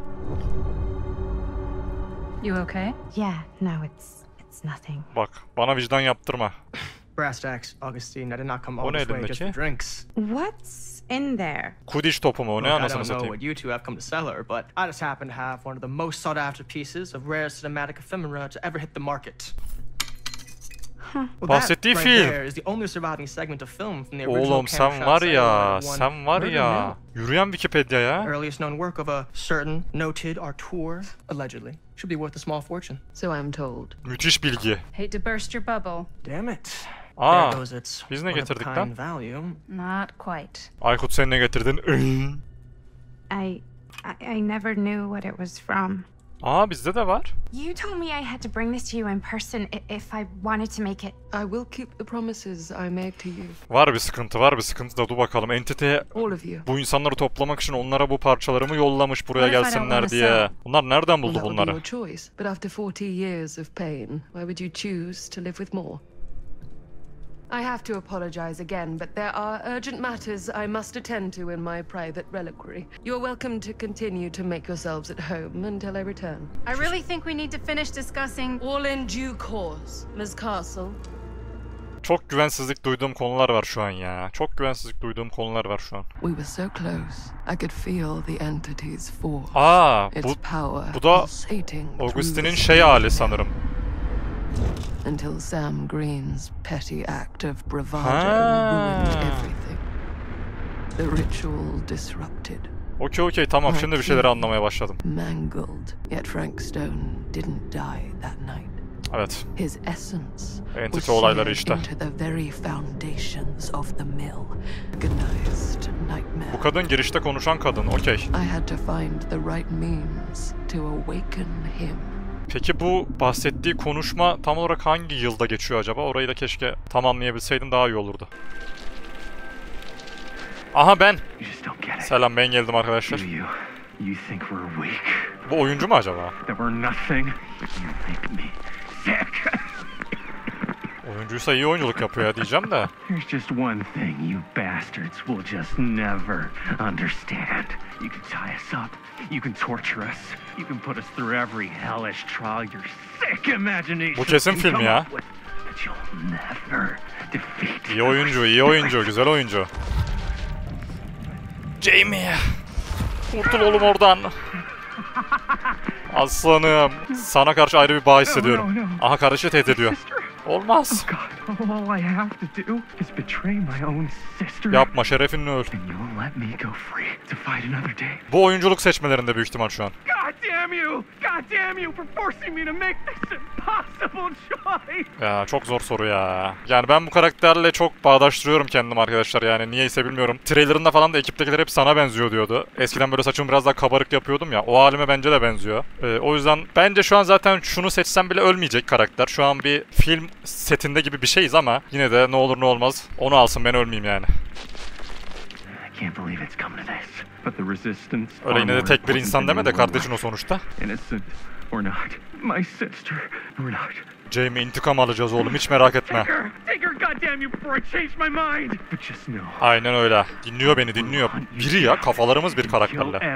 You okay? Yeah, no, it's it's nothing. Bak bana vicdan yaptırma. Brass tacks, Augustine. I did not come O all ne this way just for elindeki? drinks. What's in there? Kudiş topu mu? O ne Look, I anasını don't know satayım? what you two have come to sell her, but I just happen to have one of the most sought after pieces of rare cinematic ephemera to ever hit the market. Well, that Bahsettiği right film. there is the only surviving segment of film from the original Oğlum sen camshot var set ya, where one sen var Murder ya. Yürüyen Wikipedia ya. Mill, earliest known work of a certain noted auteur, allegedly, should be worth a small fortune. So I'm told. Müthiş bilgi. Hate to burst your bubble. Damn it. Aa, There goes its biz ne one of a getirdik kind lan? value. Not quite. Aykut sen ne getirdin? Iy. I, I I never knew what it was from. Aa bizde de var. You told me I had to bring this to you in person i- if I wanted to make it. I will keep the promises I made to you. Var bir sıkıntı, var bir sıkıntı da dur bakalım. Entite All of you. bu insanları toplamak için onlara bu parçalarımı yollamış buraya What if I don't gelsinler wanna diye. sell? Bunlar nereden Well, buldu that would be bunları? your choice. But after forty years of pain, why would you choose to live with more? I have to apologize again, but there are urgent matters I must attend to in my private reliquary. You're welcome to continue to make yourselves at home until I return. I really think we need to finish discussing. All in due course, Miss Castle. Çok güvensizlik duyduğum konular var şu an ya. Çok güvensizlik duyduğum konular var şu an. We were so close. I could feel the entity's force. Aa its bu power bu da pulsating through Augustin'in the şey hali sanırım. until Sam Green's petty act of bravado Ha. ruined everything. The ritual disrupted, Okey okey tamam şimdi bir şeyleri anlamaya başladım. mangled. Yet Frank Stone didn't die that night. Evet. His essence Entity was olayları seared işte. into the very foundations of the mill. Organized nightmare. Bu kadın girişte konuşan kadın. Okey. I had to find the right means to awaken him. Peki bu bahsettiği konuşma tam olarak hangi yılda geçiyor acaba? Orayı da keşke tamamlayabilseydim daha iyi olurdu. Aha ben. Selam ben geldim arkadaşlar. Bu oyuncu mu acaba? That were nothing, but you make me sick. Oyuncuysa iyi oyunculuk yapıyor ya diyeceğim de. There's just one thing you bastards will just never understand. You can tie us up, you can torture us, you can put us through every hellish trial your sick imagination Bu kesin can film come ya. up with, but you'll never defeat İyi oyuncu, iyi oyuncu, güzel oyuncu. Jamie! Kurtul oğlum oradan. Aslanım, sana karşı ayrı bir bağ hissediyorum. Aha kardeşi tehdit ediyor. Olmaz. God, all I have to do is betray my own sister. Yapma, şerefinle öl. And you'll let me go free to fight another day. Bu oyunculuk seçmelerinde büyük ihtimal şu an. God damn you! God damn you for forcing me to make this impossible choice. Ya çok zor soru ya. Yani ben bu karakterle çok bağdaştırıyorum kendim arkadaşlar, yani niyeyse bilmiyorum. Trailerında falan da ekiptekiler hep sana benziyor diyordu. Eskiden böyle saçımı biraz daha kabarık yapıyordum ya. O halime bence de benziyor. Ee, o yüzden bence şu an zaten şunu seçsem bile ölmeyecek karakter. Şu an bir film setinde gibi bir şeyiz ama yine de ne olur ne olmaz onu alsın, ben ölmeyeyim yani. Öyle yine de tek bir insan deme de kardeşin o sonuçta. Jamie, intikam alacağız oğlum, hiç merak etme. Aynen öyle. Dinliyor beni, dinliyor. Biri ya, kafalarımız bir karakterle.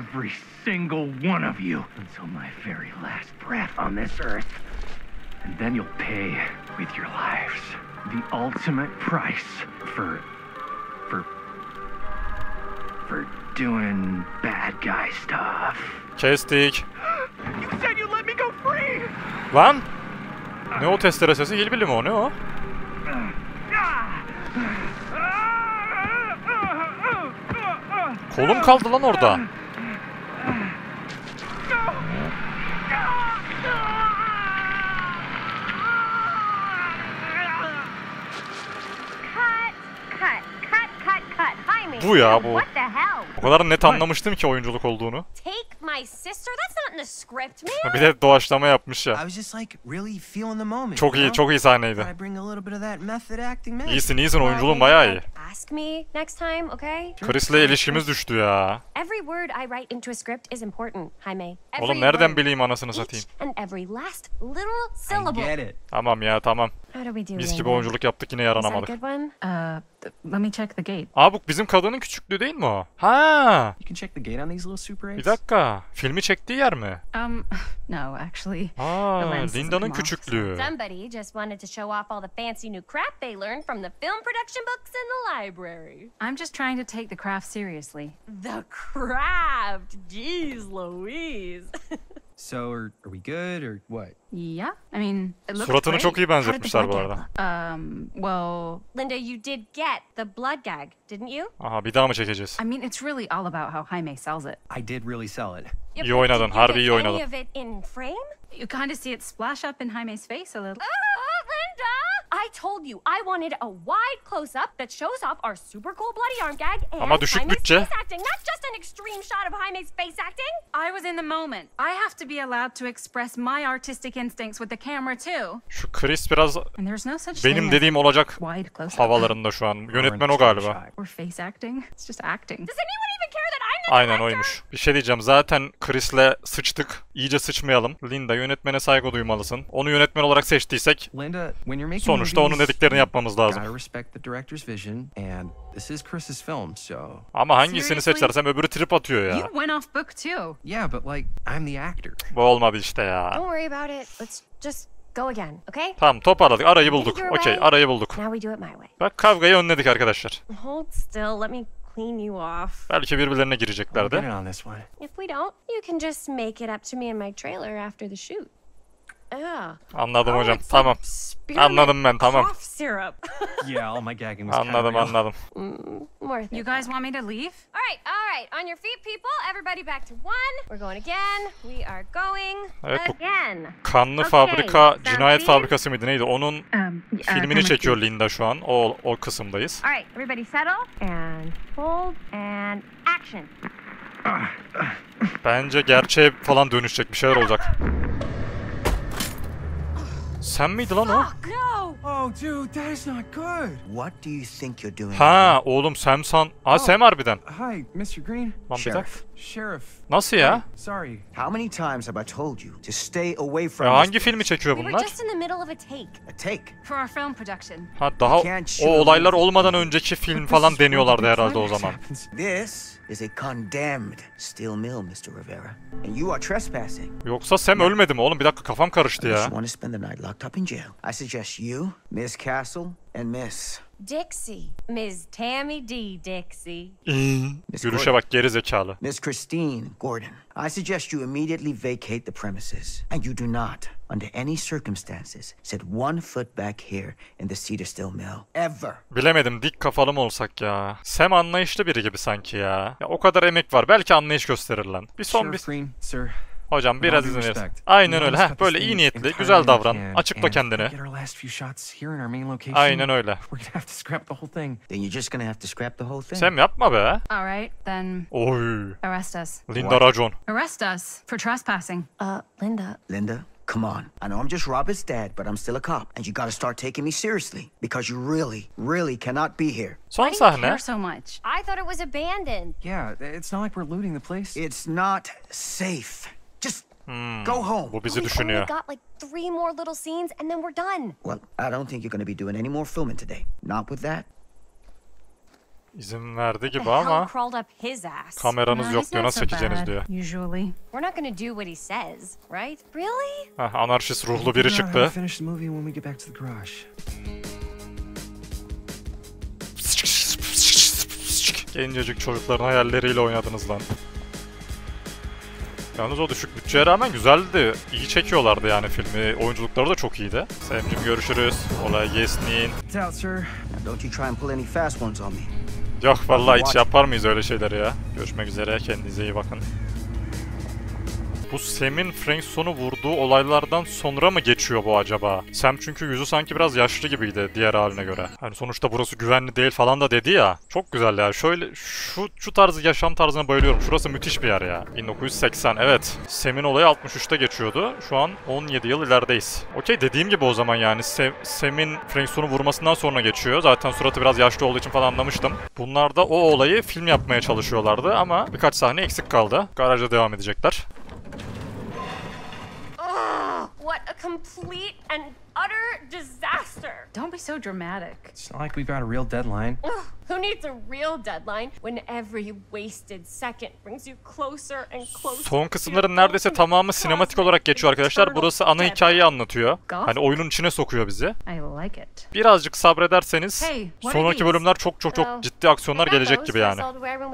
And then you'll pay with your lives the ultimate price for for for doing bad guy stuff. Kestik. You said you let me go free. Lan! Ne o testere sesi? Hilbili mi o? Ne o? Kolum kaldı lan orada. Bu ya bu. O kadar net anlamıştım ki oyunculuk olduğunu. Bir de doğaçlama yapmış ya. Çok iyi, çok iyi sahneydi. İyisin, iyisin, oyunculuğun bayağı iyi. Chris'le ilişkimiz düştü ya. Oğlum nereden bileyim anasını satayım. Tamam ya, tamam. Biz gibi oyunculuk yaptık, yine yaranamadık. Uh, let me check the gate. Aa, bu bizim kadının küçüklüğü değil mi o? Ha. Bir dakika. Filmi çektiği yer mi? Um, no, actually. Aa, Linda'nın küçüklüğü. Somebody just wanted to show off all the fancy new crap they learned from the film production books in the library. I'm just trying to take the craft seriously. The craft? Jeez Louise. So, are, are we good or what? Yeah, I mean, it looks Suratını great. çok iyi benzetmişler bu arada. Um, well... Linda, you did get the blood gag, didn't you? Aha, bir daha mı çekeceğiz? I mean, it's really all about how Jaime sells it. I did really sell it. İyi oynadın, harbi iyi oynadın. Any of it in frame? You kind of see it splash up in Jaime's face a little. Oh, Linda! I told you I wanted a wide close-up that shows off our super cool bloody arm gag and Ama düşük Jaime's bütçe. face acting, not just an extreme shot of Jaime's face acting. I was in the moment. I have to be allowed to express my artistic instincts with the camera too. Şu Chris biraz And there's no such benim thing dediğim as olacak wide close-up. havalarında şu an. Yönetmen o galiba. Or face acting. It's just acting. Does anyone even care that I'm the Aynen director? oymuş. Bir şey diyeceğim, zaten Chris'le sıçtık. İyice sıçmayalım. Linda, yönetmene saygı duymalısın. Onu yönetmen olarak seçtiysek Linda, when you're making sonuçta onun movies, dediklerini yapmamız lazım. gotta respect the director's vision, and this is Chris's film, so... Ama hangisini Seriously? seçersem öbürü trip atıyor ya. You went off book too. Yeah, but like, I'm the actor. Bu olmadı işte ya. Don't worry about it. Let's just go again, okay? Tamam, toparladık. Arayı bulduk. Okey, arayı bulduk. Now we do it my way. Bak, kavgayı önledik arkadaşlar. Hold still. Let me clean you off. Belki birbirlerine Get gireceklerdi. in on this one. If we don't, you can just make it up to me in my trailer after the shoot. Ugh. Anladım Oh, hocam. it's Tamam. like spearmint Anladım ben, tamam. cough syrup. Yeah, all my gagging was kinda Anladım, real. anladım. mm, more You guys want me to leave? All right, all right. On your feet, people. Everybody back to one. We're going again. We are going Evet, bu again. Kanlı Okay, Fabrika, sounds Cinayet good. Fabrikası mıydı neydi? Onun Um, uh, filmini camera çekiyor two. Linda şu an. O, o kısımdayız. All right, everybody settle and hold and action. Bence gerçeğe falan dönüşecek bir şeyler olacak. Sen miydi lan o? Fuck, no. Oh, dude, that is not good. What do you think you're doing? Ha, oğlum Sam san. Aa, Sam harbiden. Hi, mister Green. Lan bir dakika. Sheriff, Sheriff. Nasıl ya? Sorry. How many times have I told you to stay away from Ya this hangi place? filmi çekiyor We were bunlar? just in the middle of a take. A take. For our film production. Ha daha o olaylar olmadan önceki film falan deniyorlardı herhalde o zaman. This is a condemned steel mill, mister Rivera. And you are trespassing. Yoksa Sam ölmedi mi oğlum? Bir dakika kafam karıştı I just ya. want to spend the night locked up in jail. I suggest you, Miss Castle, and Miss... Dixie. Miss Tammy D. Dixie. Gülüşe bak geri zekalı. Miss Christine Gordon. I suggest you immediately vacate the premises. And you do not, under any circumstances, set one foot back here in the Cedar Steel Mill. Ever. Bilemedim, dik kafalı mı olsak ya? Sam anlayışlı biri gibi sanki ya. Ya o kadar emek var, belki anlayış gösterir lan. Bir son bir... Sheriff Green, sir. Hocam biraz With all izin due verin. respect, Aynen we öyle. almost Heh, got this böyle thing iyi niyetli, entirely güzel davran. in can, Açıkla and kendini. if we get our last few shots here in our main location, Aynen öyle. we're gonna have to scrap the whole thing. Then you're just gonna have to scrap the whole thing. Sam yapma be. All right, then Oy. arrest us. Linda Racon. Arrest us for trespassing. Uh, Linda. Linda, come on. I know I'm just Robert's dad, but I'm still a cop. And you gotta start taking me seriously. Because you really, really cannot be here. Son Why do you sahne. care so much? I thought it was abandoned. Yeah, it's not like we're looting the place. It's not safe. Just Hmm, go home. bu bizi We only düşünüyor. got like three more little scenes and then we're done. Well, I don't think you're gonna be doing any more filming today. Not with that. İzin verdi The gibi hell ama crawled up his ass. kameranız No, yok he's diyor, not nasıl so çekeceğiniz bad, diyor. Usually. We're not gonna do what he says, right? Really? Heh, anarşist ruhlu biri Figure out how to çıktı. finish the movie when we get back to the garage. Gencecik çocukların hayalleriyle oynadınız lan. Yalnız o düşük bütçeye rağmen güzeldi. İyi çekiyorlardı yani filmi. Oyunculukları da çok iyiydi. Sam'cim görüşürüz. Olay gelsin. It's out, sir. Now, don't you try and pull any fast ones on me. Yok vallahi hiç yapar mıyız öyle şeyleri ya? Görüşmek üzere. Kendinize iyi bakın. Bu Sam'in Frank sonu vurduğu olaylardan sonra mı geçiyor bu acaba? Sam çünkü yüzü sanki biraz yaşlı gibiydi diğer haline göre. Hani sonuçta burası güvenli değil falan da dedi ya. Çok güzel ya. Şöyle şu şu tarz yaşam tarzına bayılıyorum. Şurası müthiş bir yer ya. bin dokuz yüz seksen evet. Sam'in olayı altmış üçte geçiyordu. Şu an on yedi yıl ilerideyiz. Okey, dediğim gibi o zaman yani Sam, Sam'in Frank sonu vurmasından sonra geçiyor. Zaten suratı biraz yaşlı olduğu için falan anlamıştım. Bunlar da o olayı film yapmaya çalışıyorlardı ama birkaç sahne eksik kaldı. Garajda devam edecekler. What a complete and utter disaster. Don't be so dramatic. It's not like we've got a real deadline. Ugh, who needs a real deadline when every wasted second brings you closer and closer? Son kısımların neredeyse tamamı sinematik olarak geçiyor arkadaşlar. Burası ana hikayeyi anlatıyor. Hani oyunun içine sokuyor bizi. I like it. Birazcık sabrederseniz Hey, what are sonraki these? bölümler çok çok çok ciddi aksiyonlar gelecek gibi yani.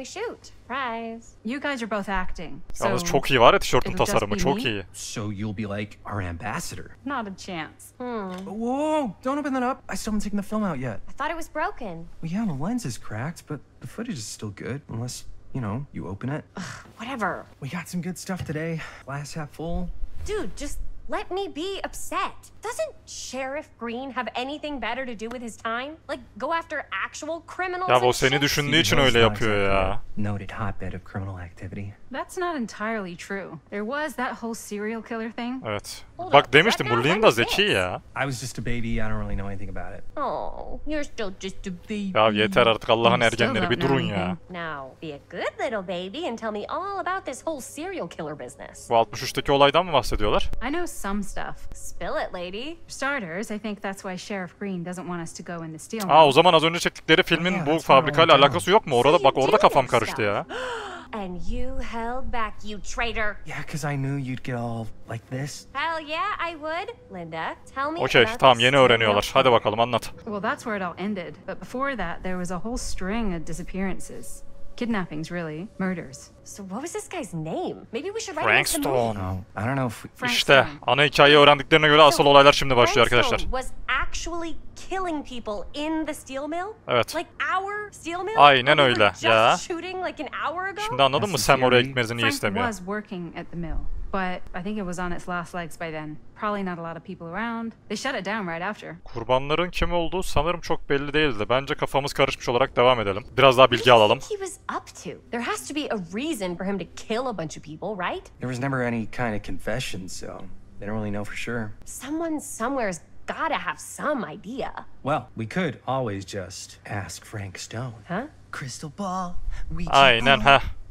Surprise. You guys are both acting. Yalnız so çok iyi var ya tişörtün it'll just tasarımı be çok me? iyi. So you'll be like our ambassador. Not a chance. Hmm. Whoa, don't open that up. I still haven't taken the film out yet. I thought it was broken. Well, yeah, the lens is cracked, but the footage is still good, unless, you know, you open it. Whatever. We got some good stuff today. Glass half full. Dude, just let me be upset. Doesn't Sheriff Green have anything better to do with his time? Like go after actual criminals Ya and o seni shit? düşündüğü için öyle yapıyor ya. Noted hotbed of criminal activity. That's not entirely true. There was that whole serial killer thing. Evet. Hold Bak up, demiştim what bu now? Linda When was zeki this? ya. I was just a baby. I don't really know anything about it. Oh, you're still just a baby. Ya yeter artık Allah'ın You still ergenleri bir don't know durun ya. anything. Now, be a good little baby and tell me all about this whole serial killer business. Bu altmış üçteki olaydan mı bahsediyorlar? I know some stuff. Spill it, lady. For starters, I think that's why Sheriff Green doesn't want us to go in the steel Aa mill. o zaman az önce çektikleri filmin Yeah, bu that's what I fabrikayla wanted to alakası yok mu? Orada bak orada kafam karıştı ya. And you held back, you traitor. Yeah, because I knew you'd get all like this. Hell yeah, I would. Linda, tell me Okey about tamam this yeni serial öğreniyorlar. Hadi killer. bakalım anlat. Well, that's where it all ended. But before that, there was a whole string of disappearances. Kidnappings, really. Murders. So what was this guy's name? Maybe we should write Frank it into the movie. Stone. No, I don't know if we... Frank İşte Stone. ana hikayeyi öğrendiklerine göre asıl olaylar şimdi başlıyor Frank arkadaşlar. Stone was actually killing people in the steel mill? Evet. Like our steel mill? Aynen When we öyle, were just ya. shooting like an hour ago? Şimdi anladın mı That's Sam the oraya theory. gitmenizi niye Frank istemiyor? was working at the mill, but I think it was on its last legs by then. Probably not a lot of people around. They shut it down right after. Kurbanların kim olduğu sanırım çok belli değildi. Bence kafamız karışmış olarak devam edelim. Biraz daha bilgi What do you alalım. think he was up to? There has to be a reason for him to kill a bunch of people, right? There was never any kind of confession, so they don't really know for sure. Someone somewhere's gotta have some idea. Well, we could always just ask Frank Stone. Huh? Crystal ball. We Aynen ha.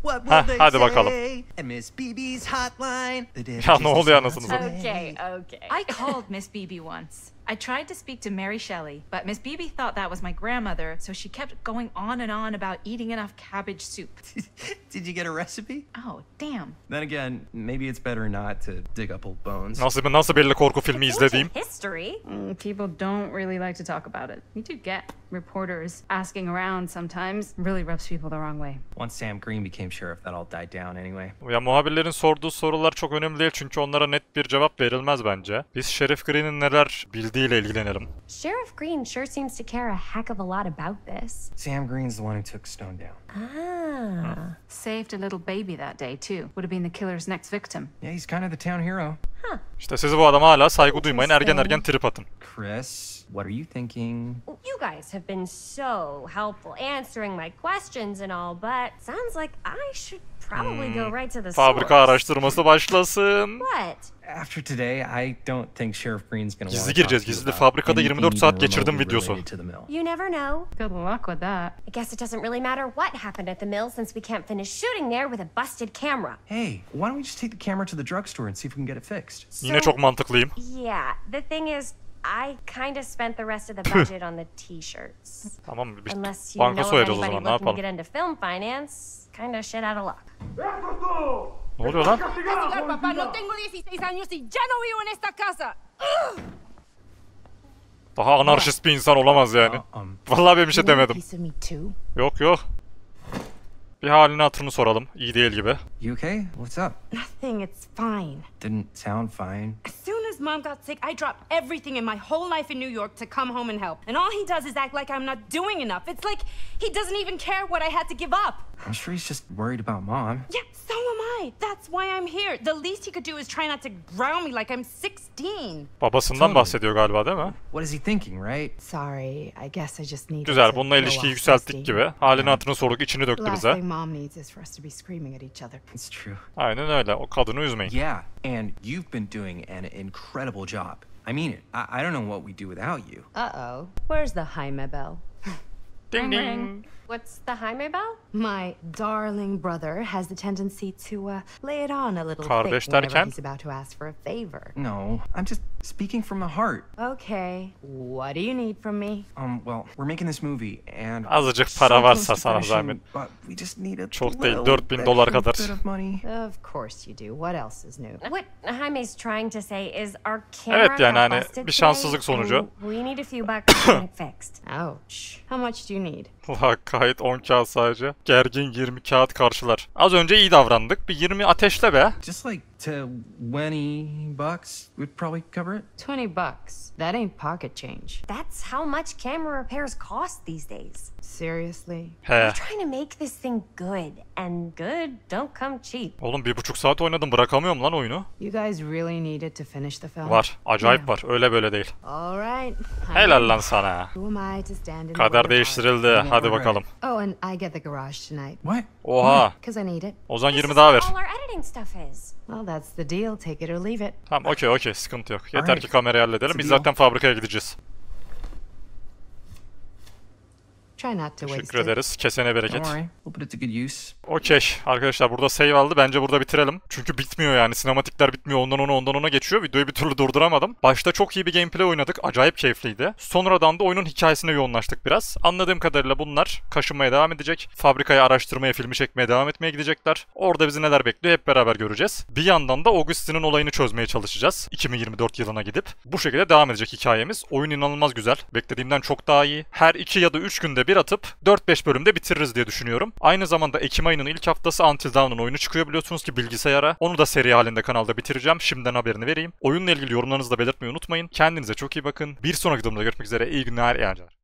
What Heh, will they hadi bakalım. say? And Miss B B's hotline. The Ya ne oluyor anasını satayım? satayım? Okay, okay. I called Miss B B once. I tried to speak to Mary Shelley, but Miss B B thought that was my grandmother, so she kept going on and on about eating enough cabbage soup. Did you get a recipe? Oh, damn. Then again, maybe it's better not to dig up old bones. Nasıl nasıl belli korku filmi izlediğim. History. Mm, people don't really like to talk about it. We do get reporters asking around sometimes. Really rubs people the wrong way. Once Sam Green became sheriff, that all died down anyway. Ya muhabirlerin sorduğu sorular çok önemli değil çünkü onlara net bir cevap verilmez bence. Biz Sheriff Green'in neler bildiğiyle ilgilenelim. Sheriff Green sure seems to care a heck of a lot about this. Sam Green's the one who took Stone down. Ah. Saved a little baby that day too. Would have been the killer's next victim. Yeah, he's kind of the town hero. İşte siz bu adama hala saygı duymayın, ergen ergen trip atın. Chris, what are you thinking? You guys have been so helpful answering my questions and all, but sounds like I should probably go right to the Fabrika source. araştırması başlasın. What? After today, I don't think Sheriff Green's gonna Gizli want to gireceğiz, talk to you gizli. about Fabrikada anything yirmi dört saat even geçirdim remotely videosu. related to the mill. You never know. Good luck with that. I guess it doesn't really matter what happened at the mill since we can't finish shooting there with a busted camera. Hey, why don't we just take the camera to the drugstore and see if we can get it fixed? Yine çok mantıklıyım. Yeah, the thing is, I kind of spent the rest of the budget on the t-shirts. Tamam, bir Unless you banka know of soyacağız o anybody zaman, ne looking to yapalım? get into film finance, kind of shit out of luck. Ne oluyor lan? Castigar, papá, no tengo dieciséis años y ya no vivo en esta casa. Daha anarşist bir insan olamaz yani. Um, Vallahi ben bir şey demedim. Piece of me too. Yok yok. Bir halini hatırını soralım. İyi değil gibi. You okay? What's up? Nothing, it's fine. Didn't sound fine. As soon as Mom got sick, I dropped everything in my whole life in New York to come home and help. And all he does is act like I'm not doing enough. It's like he doesn't even care what I had to give up. I'm sure he's just worried about Mom. Yeah, so am I. That's why I'm here. The least he could do is try not to ground me like I'm sixteen. Babasından Totally. bahsediyor galiba değil mi? What is he thinking, right? Sorry, I guess I just needed Güzel, to bununla blow ilişkiyi off yükselttik Misty. gibi. Halini hatırını sorduk, içini döktü Last bize. thing Mom needs is for us to be screaming at each other. It's true. Aynen öyle, o kadını üzmeyin. Yeah, and you've been doing an incredible job. I mean it. I, I don't know what we'd do without you. Uh-oh. Where's the Jaime bell? Ding ding. What's the Jaime bell? My darling brother has the tendency to uh, lay it on a little Kardeş thick whenever derken? he's about to ask for a favor. No, I'm just speaking from the heart. Okay, what do you need from me? Um, well, we're making this movie and Azıcık so para close varsa to sana finishing, zahmet. but we just need a Çok değil, little dört bin dolar extra kadar. bit of money. Of course you do. What else is new? What Jaime's trying to say is our camera Evet, yani got hani busted bir şanssızlık today, sonucu. and we need a few bucks to get it fixed. Ouch. How much do you need? La kayıt on kağıt sadece. Gergin yirmi kağıt karşılar. Az önce iyi davrandık. Bir yirmi ateşle be. Just like twenty bucks would probably cover it. Twenty bucks. That ain't pocket change. That's how much camera repairs cost these days. Seriously? He. We're trying to make this thing good, and good don't come cheap. Oğlum bir buçuk saat oynadım, bırakamıyorum lan oyunu. You guys really needed to finish the film? Var, acayip var. Öyle böyle değil. All right. Helal lan sana. Who am I to stand in the way Kader of değiştirildi. Art? Hadi bakalım. art? Oh, and I get the garage tonight. What? Oha. Because I need it. O zaman This yirmi is daha where ver. all our editing stuff is. Well, that's the deal. Take it or leave it. Tamam, okey okey, sıkıntı yok. Yeter Alright. ki kamerayı halledelim. It's a Biz deal. zaten fabrikaya gideceğiz. Try not to waste Teşekkür it. ederiz. Kesene bereket. Don't worry, we'll put it to good use. Okey arkadaşlar, burada save aldı. Bence burada bitirelim. Çünkü bitmiyor yani. Sinematikler bitmiyor. Ondan ona ondan ona geçiyor. Videoyu bir türlü durduramadım. Başta çok iyi bir gameplay oynadık. Acayip keyifliydi. Sonradan da oyunun hikayesine yoğunlaştık biraz. Anladığım kadarıyla bunlar kaşınmaya devam edecek. Fabrikayı araştırmaya, filmi çekmeye devam etmeye gidecekler. Orada bizi neler bekliyor hep beraber göreceğiz. Bir yandan da Augustin'in olayını çözmeye çalışacağız. iki bin yirmi dört yılına gidip. Bu şekilde devam edecek hikayemiz. Oyun inanılmaz güzel. Beklediğimden çok daha iyi. Her iki ya da üç günde bir atıp dört beş bölümde bitiririz diye düşünüyorum. Aynı zamanda Ekim ayının ilk haftası Until Dawn'un oyunu çıkıyor biliyorsunuz ki bilgisayara. Onu da seri halinde kanalda bitireceğim. Şimdiden haberini vereyim. Oyunla ilgili yorumlarınızı da belirtmeyi unutmayın. Kendinize çok iyi bakın. Bir sonraki durumda görüşmek üzere. İyi günler, iyi eğlenceler.